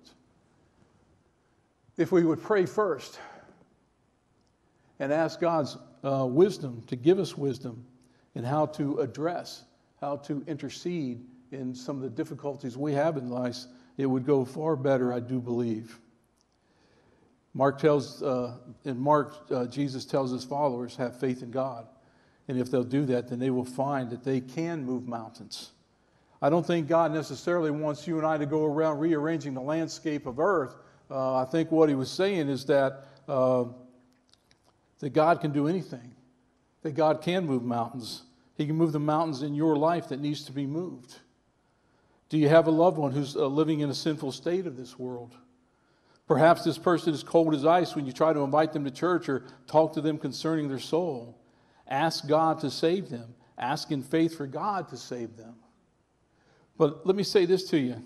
If we would pray first and ask God's uh, wisdom to give us wisdom in how to address, how to intercede in some of the difficulties we have in life, it would go far better, I do believe. Mark tells, uh, in Mark, uh, Jesus tells His followers, have faith in God. And if they'll do that, then they will find that they can move mountains. I don't think God necessarily wants you and I to go around rearranging the landscape of earth. Uh, I think what He was saying is that, uh, that God can do anything, that God can move mountains. He can move the mountains in your life that needs to be moved. Do you have a loved one who's uh, living in a sinful state of this world? Perhaps this person is cold as ice when you try to invite them to church or talk to them concerning their soul. Ask God to save them. Ask in faith for God to save them. But let me say this to you.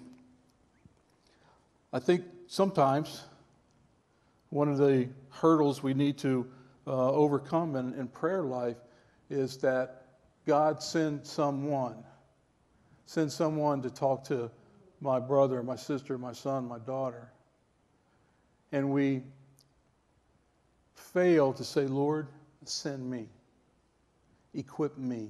I think sometimes one of the hurdles we need to uh, overcome in, in prayer life is that God send someone. Send someone to talk to my brother, my sister, my son, my daughter. And we fail to say, Lord, send me. Equip me.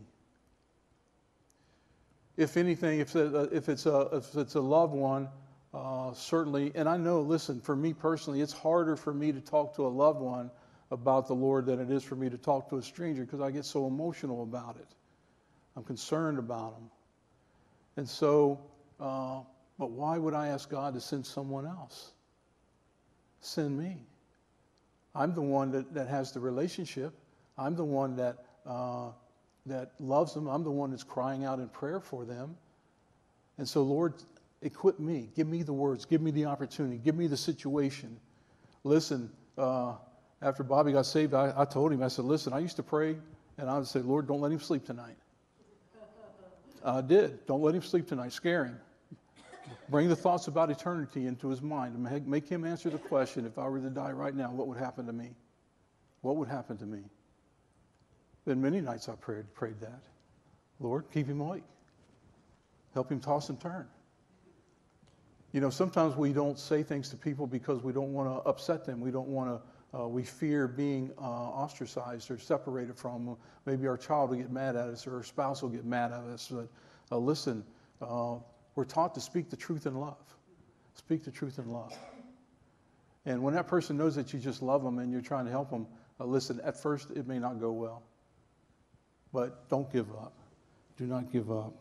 If anything, if, if, it's, a, if it's a loved one, uh, certainly, and I know, listen, for me personally, it's harder for me to talk to a loved one about the Lord than it is for me to talk to a stranger because I get so emotional about it. I'm concerned about them. And so, uh, but why would I ask God to send someone else? Send me. I'm the one that, that has the relationship. I'm the one that Uh, that loves them. I'm the one that's crying out in prayer for them. And so, Lord, equip me. Give me the words. Give me the opportunity. Give me the situation. Listen, uh, after Bobby got saved, I, I told him, I said, listen, I used to pray, and I would say, Lord, don't let him sleep tonight. I did. Don't let him sleep tonight. Scare him. Bring the thoughts about eternity into his mind. Make, make him answer the question, if I were to die right now, what would happen to me? What would happen to me? Been many nights I prayed, prayed that. Lord, keep him awake. Help him toss and turn. You know, sometimes we don't say things to people because we don't want to upset them. We don't want to, uh, we fear being uh, ostracized or separated from them. Maybe our child will get mad at us or our spouse will get mad at us. But uh, listen, uh, we're taught to speak the truth in love. Speak the truth in love. And when that person knows that you just love them and you're trying to help them, uh, listen, at first it may not go well. But don't give up. Do not give up.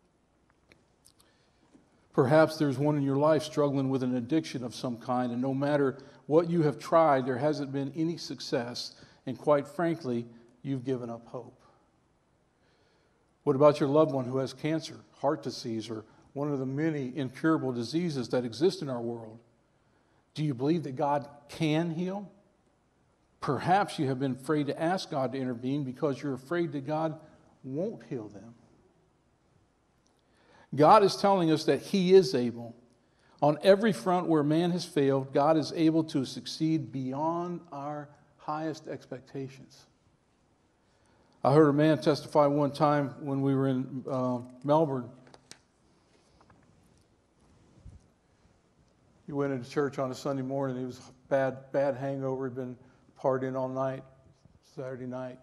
Perhaps there's one in your life struggling with an addiction of some kind, and no matter what you have tried, there hasn't been any success, and quite frankly, you've given up hope. What about your loved one who has cancer, heart disease, or one of the many incurable diseases that exist in our world? Do you believe that God can heal? Perhaps you have been afraid to ask God to intervene because you're afraid that God won't heal them. God is telling us that He is able. On every front where man has failed, God is able to succeed beyond our highest expectations. I heard a man testify one time when we were in uh, Melbourne. He went into church on a Sunday morning. He was bad, bad hangover. He'd been partying all night, Saturday night.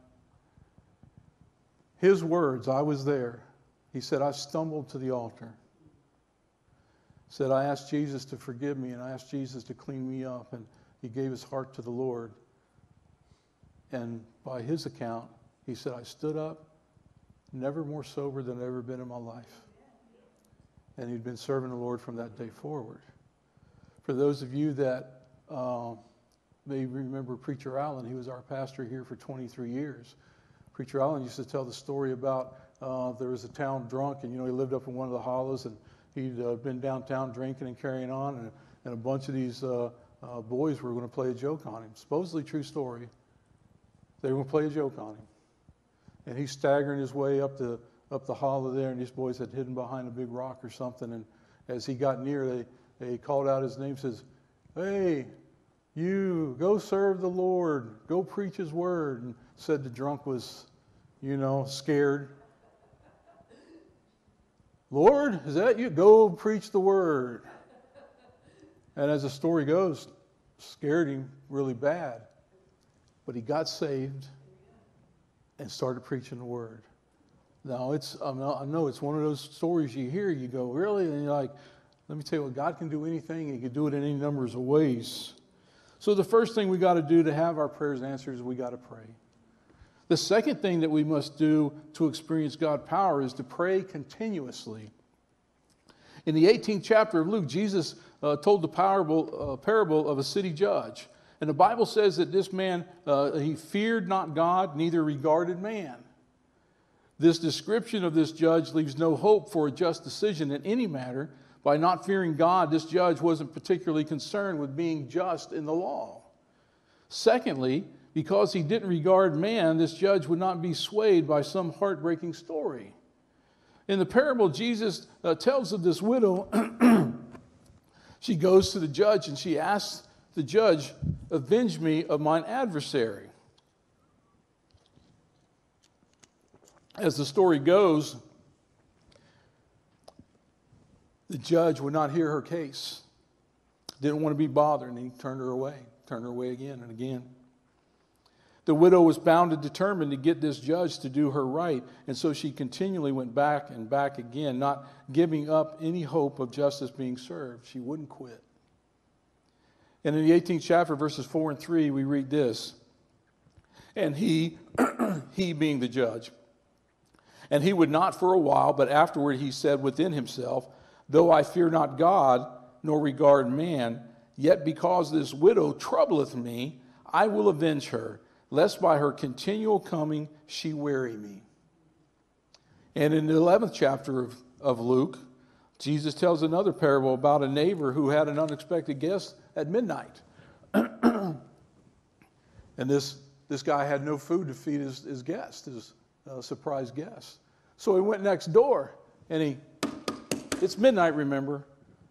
His words, I was there. He said, I stumbled to the altar. He said, I asked Jesus to forgive me, and I asked Jesus to clean me up, and he gave his heart to the Lord. And by his account, he said, I stood up, never more sober than I've ever been in my life. And he'd been serving the Lord from that day forward. For those of you that uh, may remember Preacher Allen, he was our pastor here for twenty-three years. Preacher Allen used to tell the story about uh, there was a town drunk, and you know he lived up in one of the hollows, and he'd uh, been downtown drinking and carrying on, and, and a bunch of these uh, uh, boys were going to play a joke on him. Supposedly true story. They were going to play a joke on him, and he's staggering his way up the up the hollow there, and these boys had hidden behind a big rock or something. And as he got near, they they called out his name, says, "Hey, you go serve the Lord, go preach His word." And said the drunk was, you know, scared. Lord, is that you? Go preach the word. And as the story goes, scared him really bad. But he got saved and started preaching the word. Now, it's I know it's one of those stories you hear, you go, really? And you're like, let me tell you what, God can do anything. He can do it in any numbers of ways. So the first thing we got to do to have our prayers answered is we got to pray. The second thing that we must do to experience God's power is to pray continuously. In the eighteenth chapter of Luke, Jesus uh, told the parable, uh, parable of a city judge. And the Bible says that this man, uh, he feared not God, neither regarded man. This description of this judge leaves no hope for a just decision in any matter. By not fearing God, this judge wasn't particularly concerned with being just in the law. Secondly, because he didn't regard man, this judge would not be swayed by some heartbreaking story. In the parable, Jesus uh, tells of this widow. She goes to the judge and she asks the judge, "Avenge me of mine adversary." As the story goes, the judge would not hear her case. Didn't want to be bothered, and he turned her away, turned her away again and again. The widow was bound and determined to get this judge to do her right, and so she continually went back and back again, not giving up any hope of justice being served. She wouldn't quit. And in the eighteenth chapter, verses four and three, we read this. And he, he being the judge, and he would not for a while, but afterward he said within himself, "Though I fear not God, nor regard man, yet because this widow troubleth me, I will avenge her, lest by her continual coming she weary me." And in the eleventh chapter of, of Luke, Jesus tells another parable about a neighbor who had an unexpected guest at midnight. And this, this guy had no food to feed his, his guest, his uh, surprise guest. So he went next door, and he, it's midnight, remember.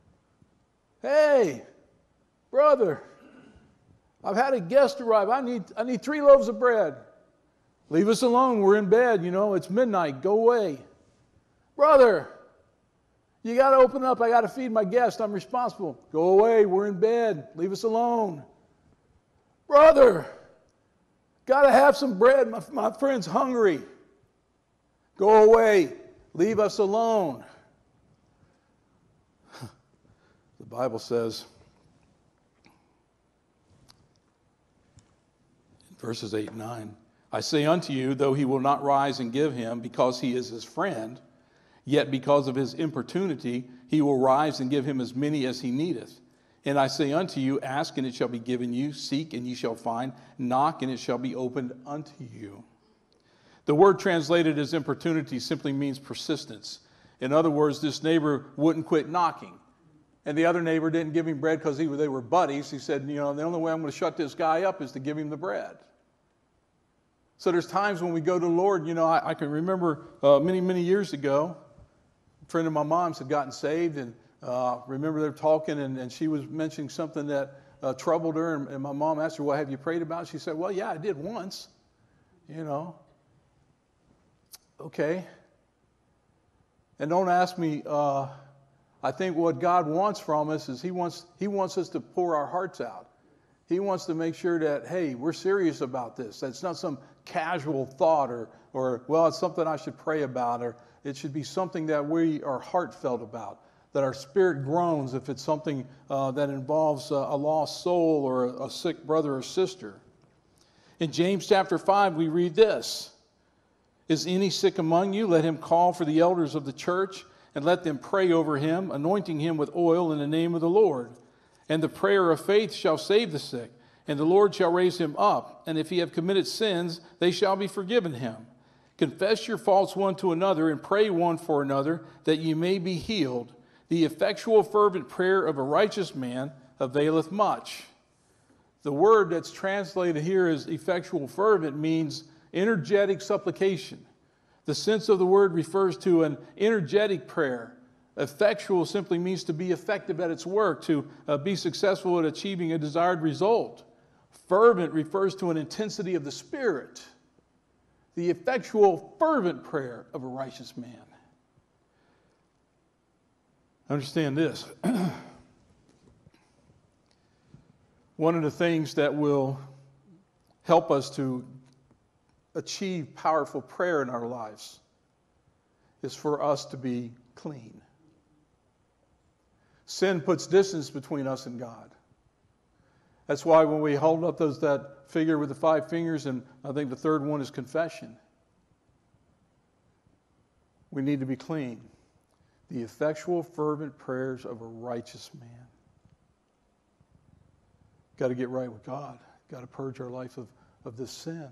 "Hey, brother, I've had a guest arrive. I need, I need three loaves of bread. Leave us alone. We're in bed, you know. It's midnight. Go away." "Brother, You got to open up. I got to feed my guests. I'm responsible. Go away. We're in bed. Leave us alone. Brother, got to have some bread. My, my friend's hungry. Go away. Leave us alone. The Bible says, in verses eight and nine, I say unto you, though he will not rise and give him, because he is his friend, yet because of his importunity, he will rise and give him as many as he needeth. And I say unto you, ask and it shall be given you, seek and ye shall find, knock and it shall be opened unto you. The word translated as importunity simply means persistence. In other words, this neighbor wouldn't quit knocking. And the other neighbor didn't give him bread because he, they were buddies. He said, you know, the only way I'm going to shut this guy up is to give him the bread. So there's times when we go to the Lord, you know, I, I can remember uh, many, many years ago, a friend of my mom's had gotten saved, and uh, remember they were talking, and, and she was mentioning something that uh, troubled her, and, and my mom asked her, well, have you prayed about it? She said, well, yeah, I did once, you know. Okay. And don't ask me, uh, I think what God wants from us is he wants, he wants us to pour our hearts out. He wants to make sure that, hey, we're serious about this. That's not some casual thought or, or, well, it's something I should pray about, or it should be something that we are heartfelt about, that our spirit groans if it's something uh, that involves a, a lost soul or a, a sick brother or sister. In James chapter five, we read this, is any sick among you? Let him call for the elders of the church and let them pray over him, anointing him with oil in the name of the Lord. And the prayer of faith shall save the sick, and the Lord shall raise him up. And if he have committed sins, they shall be forgiven him. Confess your faults one to another, and pray one for another, that ye may be healed. The effectual fervent prayer of a righteous man availeth much. The word that's translated here as effectual fervent means energetic supplication. The sense of the word refers to an energetic prayer. Effectual simply means to be effective at its work, to uh, be successful at achieving a desired result. Fervent refers to an intensity of the spirit. The effectual, fervent prayer of a righteous man. Understand this. One of the things that will help us to achieve powerful prayer in our lives is for us to be clean. Sin puts distance between us and God. That's why when we hold up those that figure with the five fingers, and I think the third one is confession, we need to be clean. The effectual, fervent prayers of a righteous man. Got to get right with God. Got to purge our life of, of this sin.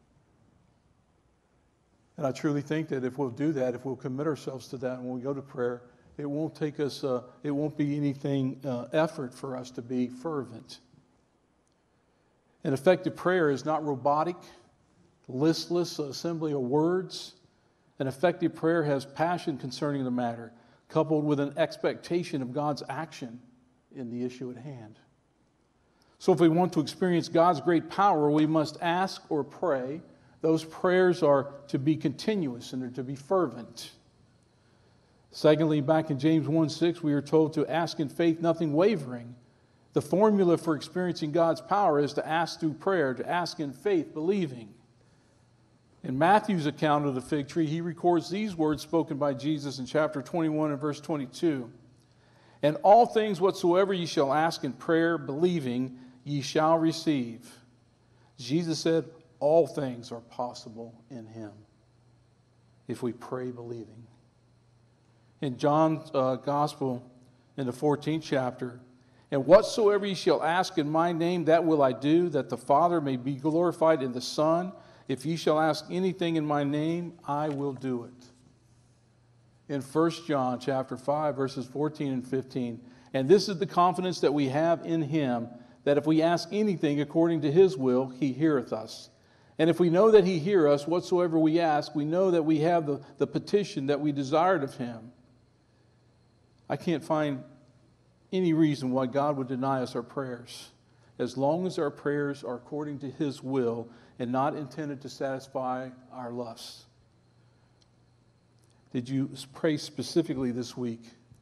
And I truly think that if we'll do that, if we'll commit ourselves to that when we go to prayer, it won't take us, uh, it won't be anything uh, effort for us to be fervent. An effective prayer is not robotic, listless assembly of words. An effective prayer has passion concerning the matter, coupled with an expectation of God's action in the issue at hand. So if we want to experience God's great power, we must ask or pray. Those prayers are to be continuous and they're to be fervent. Secondly, back in James one six, we are told to ask in faith, nothing wavering. The formula for experiencing God's power is to ask through prayer, to ask in faith, believing. In Matthew's account of the fig tree, he records these words spoken by Jesus in chapter twenty-one and verse twenty-two. And all things whatsoever ye shall ask in prayer, believing, ye shall receive. Jesus said, all things are possible in him if we pray believing. In John's uh, Gospel, in the fourteenth chapter, and whatsoever ye shall ask in my name, that will I do, that the Father may be glorified in the Son. If ye shall ask anything in my name, I will do it. In First John chapter five, verses fourteen and fifteen, and this is the confidence that we have in him, that if we ask anything according to his will, he heareth us. And if we know that he hear us, whatsoever we ask, we know that we have the, the petition that we desired of him. I can't find any reason why God would deny us our prayers, as long as our prayers are according to his will and not intended to satisfy our lusts. Did you pray specifically this week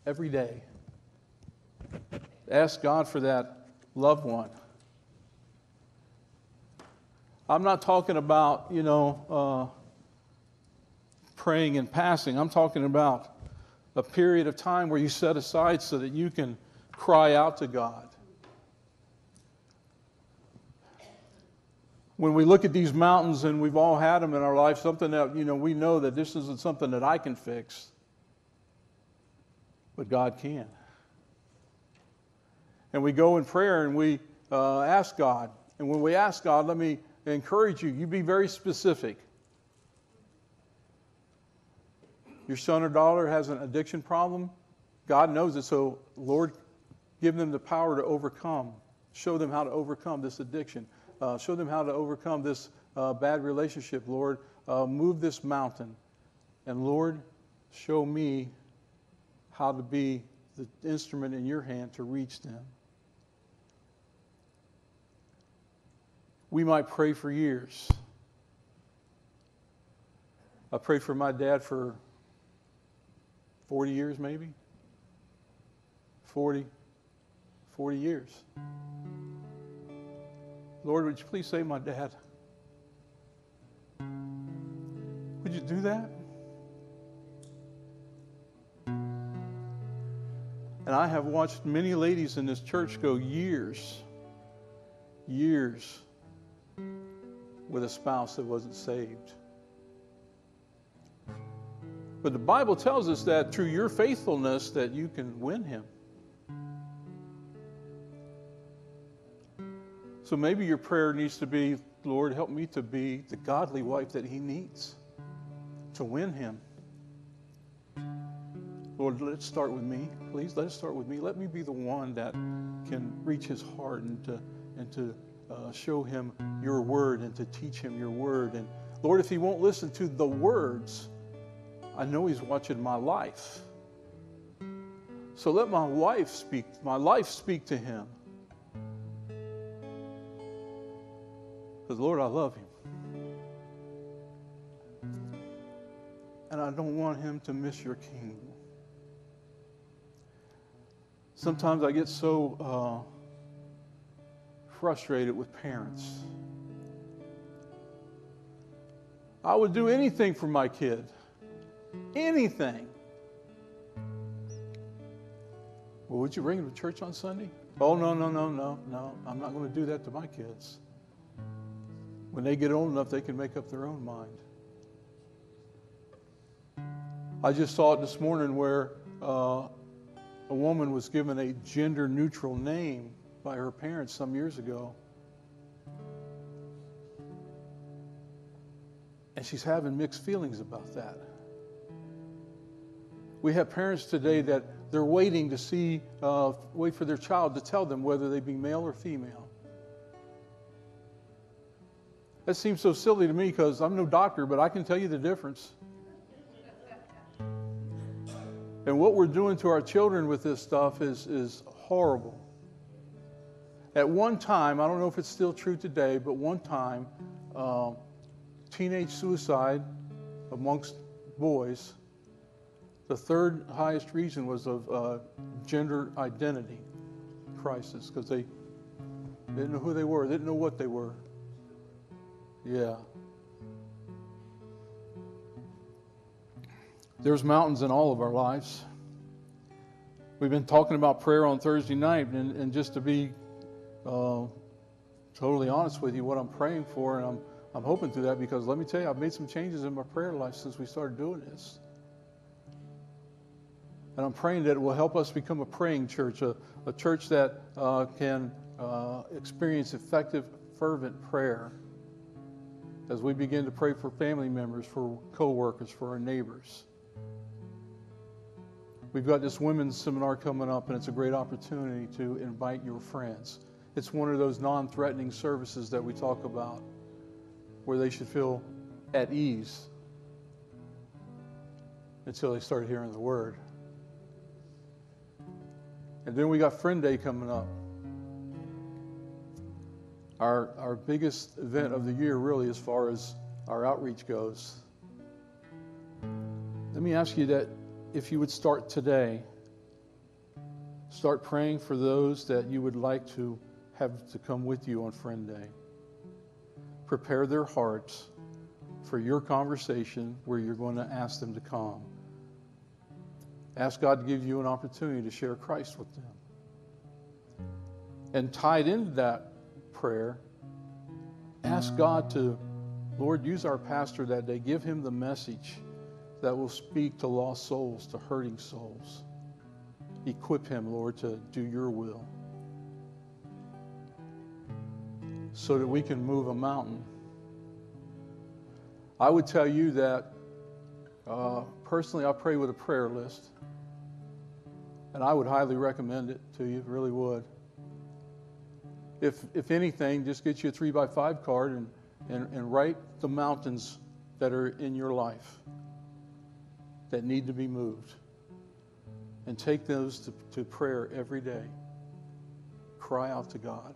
every day. Ask God for that loved one. I'm not talking about, you know, uh, praying and passing. I'm talking about a period of time where you set aside so that you can cry out to God. When we look at these mountains, and we've all had them in our life, something that, you know, we know that this isn't something that I can fix, but God can. And we go in prayer and we uh, ask God. And when we ask God, let me encourage you, you be very specific. Your son or daughter has an addiction problem. God knows it, so Lord, give them the power to overcome. Show them how to overcome this addiction. Uh, show them how to overcome this uh, bad relationship, Lord. Uh, move this mountain. And Lord, show me how to be the instrument in your hand to reach them. We might pray for years. I prayed for my dad for forty years, maybe. forty, forty years. Lord, would you please save my dad? Would you do that? And I have watched many ladies in this church go years, years with a spouse that wasn't saved. But the Bible tells us that through your faithfulness that you can win him. So maybe your prayer needs to be, Lord, help me to be the godly wife that he needs to win him. Lord, let it start with me. Please, let it start with me. Let me be the one that can reach his heart and to, and to uh, show him your word and to teach him your word. And Lord, if he won't listen to the words, I know he's watching my life. So let my wife speak, my life speak to him. Because, Lord, I love him. And I don't want him to miss your kingdom. Sometimes I get so uh, frustrated with parents. I would do anything for my kid. Anything. Well, would you bring him to church on Sunday? Oh, no, no, no, no, no. I'm not going to do that to my kids. When they get old enough, they can make up their own mind. I just saw it this morning where uh, a woman was given a gender-neutral name by her parents some years ago. And she's having mixed feelings about that. We have parents today that they're waiting to see, uh, wait for their child to tell them whether they be male or female. That seems so silly to me because I'm no doctor, but I can tell you the difference. And what we're doing to our children with this stuff is, is horrible. At one time, I don't know if it's still true today, but one time, uh, teenage suicide amongst boys, the third highest reason was of uh, gender identity crisis because they didn't know who they were, they didn't know what they were. Yeah. There's mountains in all of our lives. We've been talking about prayer on Thursday night, and, and just to be uh, totally honest with you, what I'm praying for, and I'm I'm hoping through that, because let me tell you, I've made some changes in my prayer life since we started doing this. And I'm praying that it will help us become a praying church, a, a church that uh, can uh, experience effective, fervent prayer as we begin to pray for family members, for co-workers, for our neighbors. We've got this women's seminar coming up, and it's a great opportunity to invite your friends. It's one of those non-threatening services that we talk about, where they should feel at ease until they start hearing the word. And then we got Friend Day coming up. Our, our biggest event of the year, really, as far as our outreach goes. Let me ask you that if you would start today Start praying for those that you would like to have to come with you on Friend Day. Prepare their hearts for your conversation where you're going to ask them to come. Ask God to give you an opportunity to share Christ with them. And tied into that prayer, ask God to, Lord, use our pastor that day. Give him the message that will speak to lost souls, to hurting souls. Equip him, Lord, to do your will so that we can move a mountain. I would tell you that uh, personally I pray with a prayer list, and I would highly recommend it to you, really would. If, if anything, just get you a three by five card and, and, and write the mountains that are in your life that need to be moved. And take those to, to prayer every day. Cry out to God.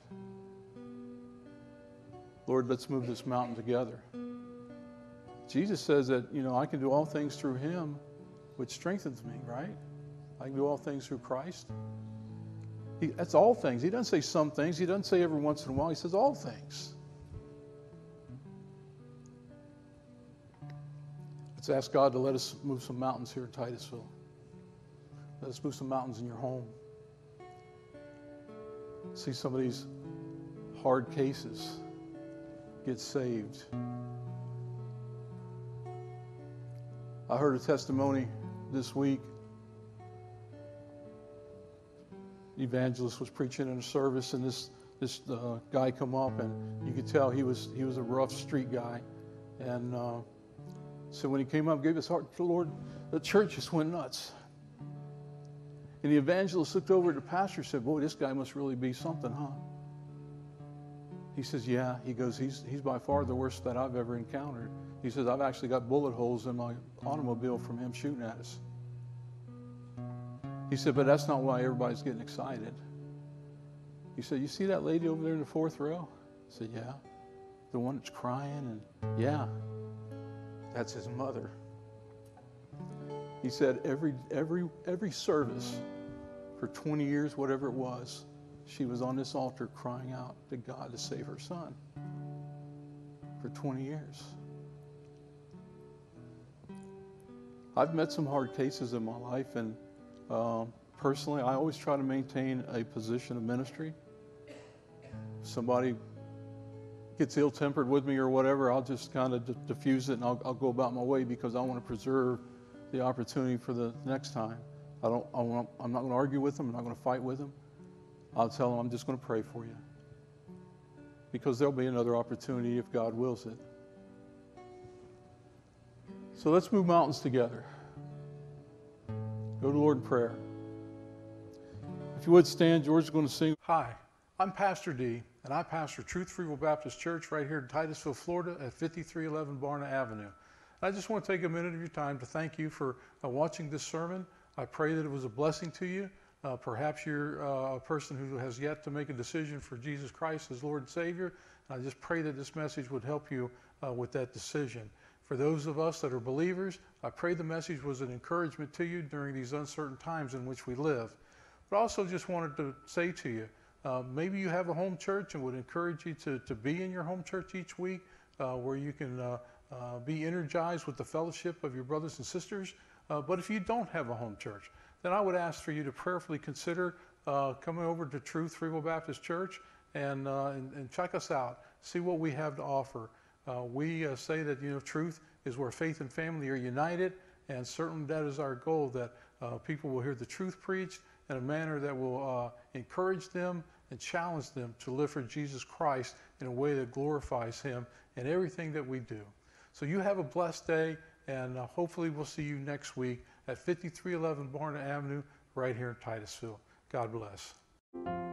Lord, let's move this mountain together. Jesus says that, you know, I can do all things through him, which strengthens me, right? I can do all things through Christ. He, that's all things. He doesn't say some things. He doesn't say every once in a while. He says all things. Let's ask God to let us move some mountains here in Titusville. Let us move some mountains in your home. See some of these hard cases get saved. I heard a testimony this week. The evangelist was preaching in a service, and this this uh, guy come up, and you could tell he was he was a rough street guy. And uh, so when he came up, gave his heart to the Lord, the church just went nuts. And the evangelist looked over at the pastor and said, boy, this guy must really be something, huh? He says, yeah. He goes, he's, he's by far the worst that I've ever encountered. He says, I've actually got bullet holes in my automobile from him shooting at us. He said, but that's not why everybody's getting excited. He said, you see that lady over there in the fourth row? I said, yeah. The one that's crying, and yeah, that's his mother. He said every every every service for twenty years, whatever it was, she was on this altar crying out to God to save her son. For twenty years. I've met some hard cases in my life, and uh, personally, I always try to maintain a position of ministry. If somebody gets ill-tempered with me or whatever, I'll just kind of d- diffuse it, and I'll, I'll go about my way because I want to preserve the opportunity for the next time. I don't, I want, I'm not going to argue with them. I'm not going to fight with them. I'll tell them I'm just going to pray for you. Because there'll be another opportunity if God wills it. So let's move mountains together. Go to the Lord in prayer. If you would stand, George is going to sing. Hi, I'm Pastor D, and I pastor Truth Free Will Baptist Church right here in Titusville, Florida at fifty-three eleven Barna Avenue. I just want to take a minute of your time to thank you for uh, watching this sermon. I pray that it was a blessing to you. Uh, perhaps you're uh, a person who has yet to make a decision for Jesus Christ as Lord and Savior. And I just pray that this message would help you uh, with that decision. For those of us that are believers, I pray the message was an encouragement to you during these uncertain times in which we live. But I also just wanted to say to you, uh, maybe you have a home church and would encourage you to, to be in your home church each week uh, where you can uh, Uh, be energized with the fellowship of your brothers and sisters. Uh, but if you don't have a home church, then I would ask for you to prayerfully consider uh, coming over to Truth Free Will Baptist Church and, uh, and, and check us out. See what we have to offer. Uh, we uh, say that, you know, truth is where faith and family are united, and certainly that is our goal, that uh, people will hear the truth preached in a manner that will uh, encourage them and challenge them to live for Jesus Christ in a way that glorifies him in everything that we do. So you have a blessed day, and uh, hopefully we'll see you next week at fifty-three eleven Barna Avenue right here in Titusville. God bless.